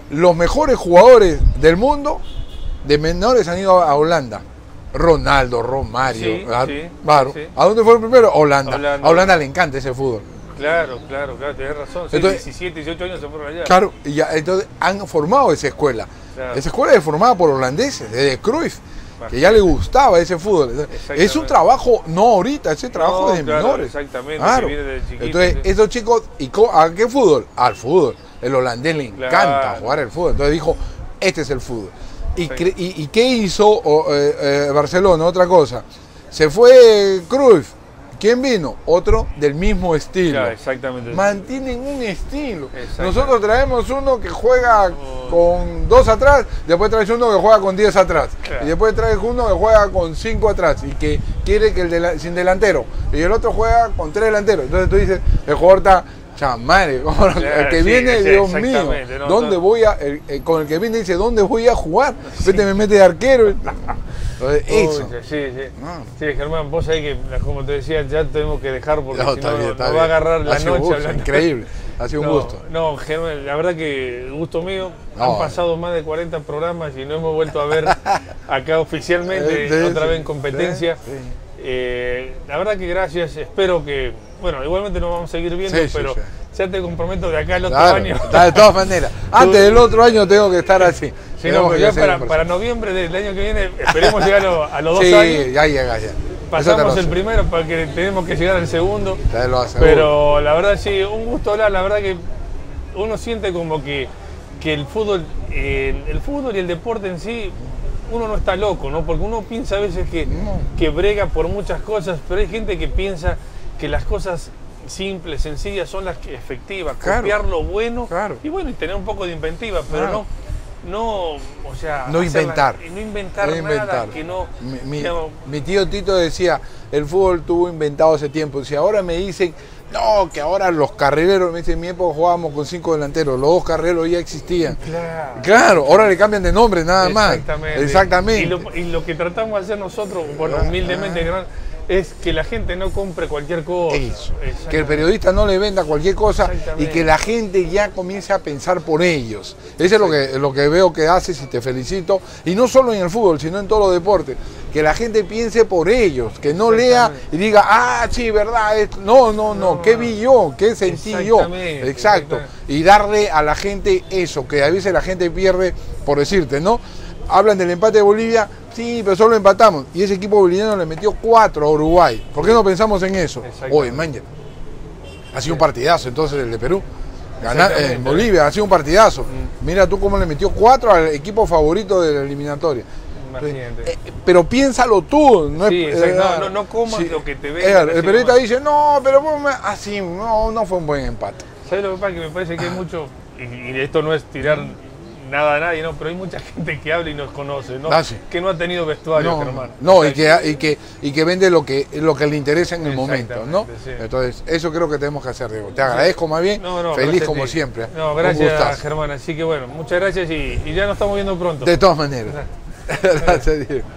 los mejores jugadores del mundo de menores han ido a Holanda. Ronaldo, Romario, Sí, a, sí, claro. sí. ¿A dónde fue el primero? Holanda. Holanda. A Holanda le encanta ese fútbol. Claro, claro, claro, tenés razón. Sí, Entonces- diecisiete, dieciocho años se fueron allá. Claro, y ya, entonces han formado esa escuela. Claro. Esa escuela es formada por holandeses, desde Cruyff, Claro. que ya le gustaba ese fútbol. Exactamente. Es un trabajo, no ahorita, ese trabajo No, de claro, menores. exactamente, Claro. que viene desde chiquito, Entonces, sí. esos chicos, ¿y co- a qué fútbol? Al fútbol. El holandés le encanta Claro. jugar el fútbol. Entonces dijo, este es el fútbol. ¿Y, Sí. cre- y, y qué hizo o, eh, eh, Barcelona? Otra cosa. Se fue Cruyff. ¿Quién vino? Otro del mismo estilo. Claro, exactamente. Mantienen un estilo. Exacto. Nosotros traemos uno que juega Oh. con dos atrás, después traes uno que juega con diez atrás, Claro. y después traes uno que juega con cinco atrás y que quiere que el de sin delantero, y el otro juega con tres delanteros. Entonces tú dices, el jugador está chamare, el que sí, viene, sí, Dios mío, exactamente, no, ¿dónde no. voy a, el- el- con el que viene dice, ¿dónde voy a jugar? Vete, me mete de arquero. Entonces, eso. Uy, sí, sí. No. Sí, Germán, vos sabés que, como te decía, ya tenemos que dejar porque No, si está no, bien, nos está va bien. a agarrar la Ha sido un noche. gusto, hablando. increíble, ha sido un no, gusto. No, Germán, la verdad que el gusto mío. No, Han pasado más de cuarenta programas y no hemos vuelto a ver acá oficialmente, Sí, sí, otra sí, vez en competencia. sí, sí. Eh, la verdad que gracias, espero que, bueno, igualmente nos vamos a seguir viendo, Sí, sí, pero sí. ya te comprometo de acá al otro Claro, año. está de todas maneras. Antes del otro año tengo que estar así. Sí, no, Tenemos pero que ya hacer para, un para proceso. noviembre del año que viene, esperemos llegar a, los- a los dos Sí, años. ya llega ya. Pasamos Eso el te primero para que tenemos que llegar al segundo. Te lo aseguro. Pero la verdad sí, un gusto hablar, la verdad que uno siente como que, que el fútbol, eh, el fútbol y el deporte en sí, uno no está loco, ¿no? Porque uno piensa a veces que, No. que brega por muchas cosas, pero hay gente que piensa que las cosas simples, sencillas son las que efectivas, Claro. copiar lo bueno Claro. y bueno, y tener un poco de inventiva, pero Claro. no, no, o sea, No hacerla- inventar. y no inventar No nada inventar. que no, Mi, mi- digamos, mi tío Tito decía, el fútbol tuvo inventado hace tiempo. Si ahora me dicen, no, que ahora los carrileros, me dicen, en mi época jugábamos con cinco delanteros, los dos carrileros ya existían. claro. Claro, ahora le cambian de nombre nada más. Exactamente. Exactamente. Y lo, y lo que tratamos de hacer nosotros, bueno, humildemente, gran- es que la gente no compre cualquier cosa. Eso, Exactamente. que el periodista no le venda cualquier cosa y Exactamente. que la gente ya comience a pensar por ellos. Eso es lo que, lo que veo que haces y te felicito. Y no solo en el fútbol, sino en todos los deportes. Que la gente piense por ellos, que no lea Exactamente. y diga, ah, sí, verdad, es- no, no, no, No, ¿qué no. vi yo? ¿Qué sentí yo? Exactamente, Exacto. exactamente. Y darle a la gente eso, que a veces la gente pierde, por decirte, ¿no? Hablan del empate de Bolivia, sí, pero solo empatamos. Y ese equipo boliviano le metió cuatro a Uruguay. ¿Por qué no pensamos en eso? Exactamente. Oye, man, ha sido un partidazo entonces el de Perú. Ganar Exactamente. en Bolivia ha sido un partidazo. Mm. Mira tú cómo le metió cuatro al equipo favorito de la eliminatoria. Imagínate. Eh, pero piénsalo tú. No Sí, es, exacto. eh, No, no- no comas lo que te eh, vengan, El así periodista nomás. dice, no, pero vos me- así, no, no fue un buen empate. ¿Sabes lo que pasa? Que me parece que hay mucho, y, y esto no es tirar nada a nadie, ¿no? Pero hay mucha gente que habla y nos conoce, ¿no? Ah, sí. Que no ha tenido vestuario, No, Germán. no, O sea, y que, y, que, y que vende lo que, lo que le interesa en el momento, ¿no? Exactamente, sí. Entonces, eso creo que tenemos que hacer, Diego. Te agradezco más bien, No, no, feliz gracias a como ti. siempre. No, Un gracias, gustazo. Germán. Así que bueno, muchas gracias y, y ya nos estamos viendo pronto. De todas maneras. Gracias, Diego.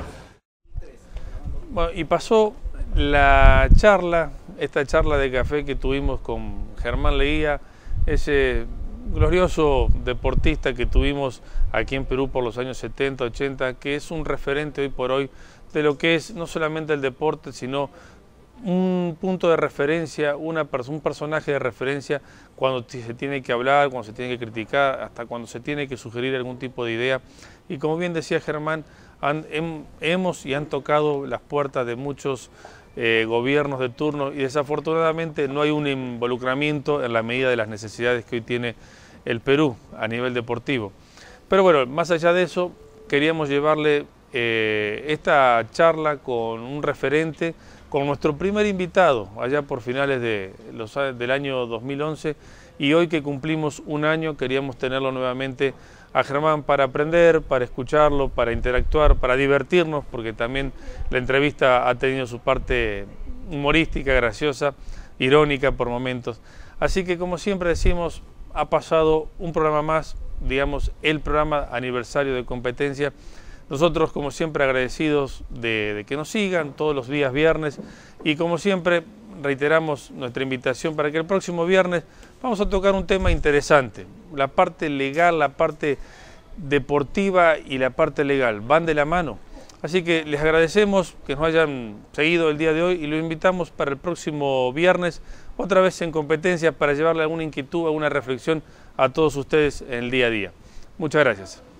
Bueno, y pasó la charla, esta charla de café que tuvimos con Germán Leguía, ese glorioso deportista que tuvimos aquí en Perú por los años setenta, ochenta, que es un referente hoy por hoy de lo que es no solamente el deporte, sino un punto de referencia, una pers- un personaje de referencia cuando t- se tiene que hablar, cuando se tiene que criticar, hasta cuando se tiene que sugerir algún tipo de idea. Y como bien decía Germán, han- hem- hemos y han tocado las puertas de muchos eh, gobiernos de turno y desafortunadamente no hay un involucramiento en la medida de las necesidades que hoy tiene el Perú a nivel deportivo. Pero bueno, más allá de eso, queríamos llevarle eh, esta charla con un referente, con nuestro primer invitado, allá por finales de los, a- del año dos mil once, y hoy que cumplimos un año queríamos tenerlo nuevamente a Germán para aprender, para escucharlo, para interactuar, para divertirnos, porque también la entrevista ha tenido su parte humorística, graciosa, irónica por momentos. Así que como siempre decimos, ha pasado un programa más, digamos, el programa aniversario de competencia. Nosotros, como siempre, agradecidos de, de que nos sigan todos los días viernes y como siempre reiteramos nuestra invitación para que el próximo viernes vamos a tocar un tema interesante. la parte legal, la parte deportiva y la parte legal van de la mano. Así que les agradecemos que nos hayan seguido el día de hoy y los invitamos para el próximo viernes, otra vez en competencia, para llevarle alguna inquietud, alguna reflexión a todos ustedes en el día a día. Muchas gracias.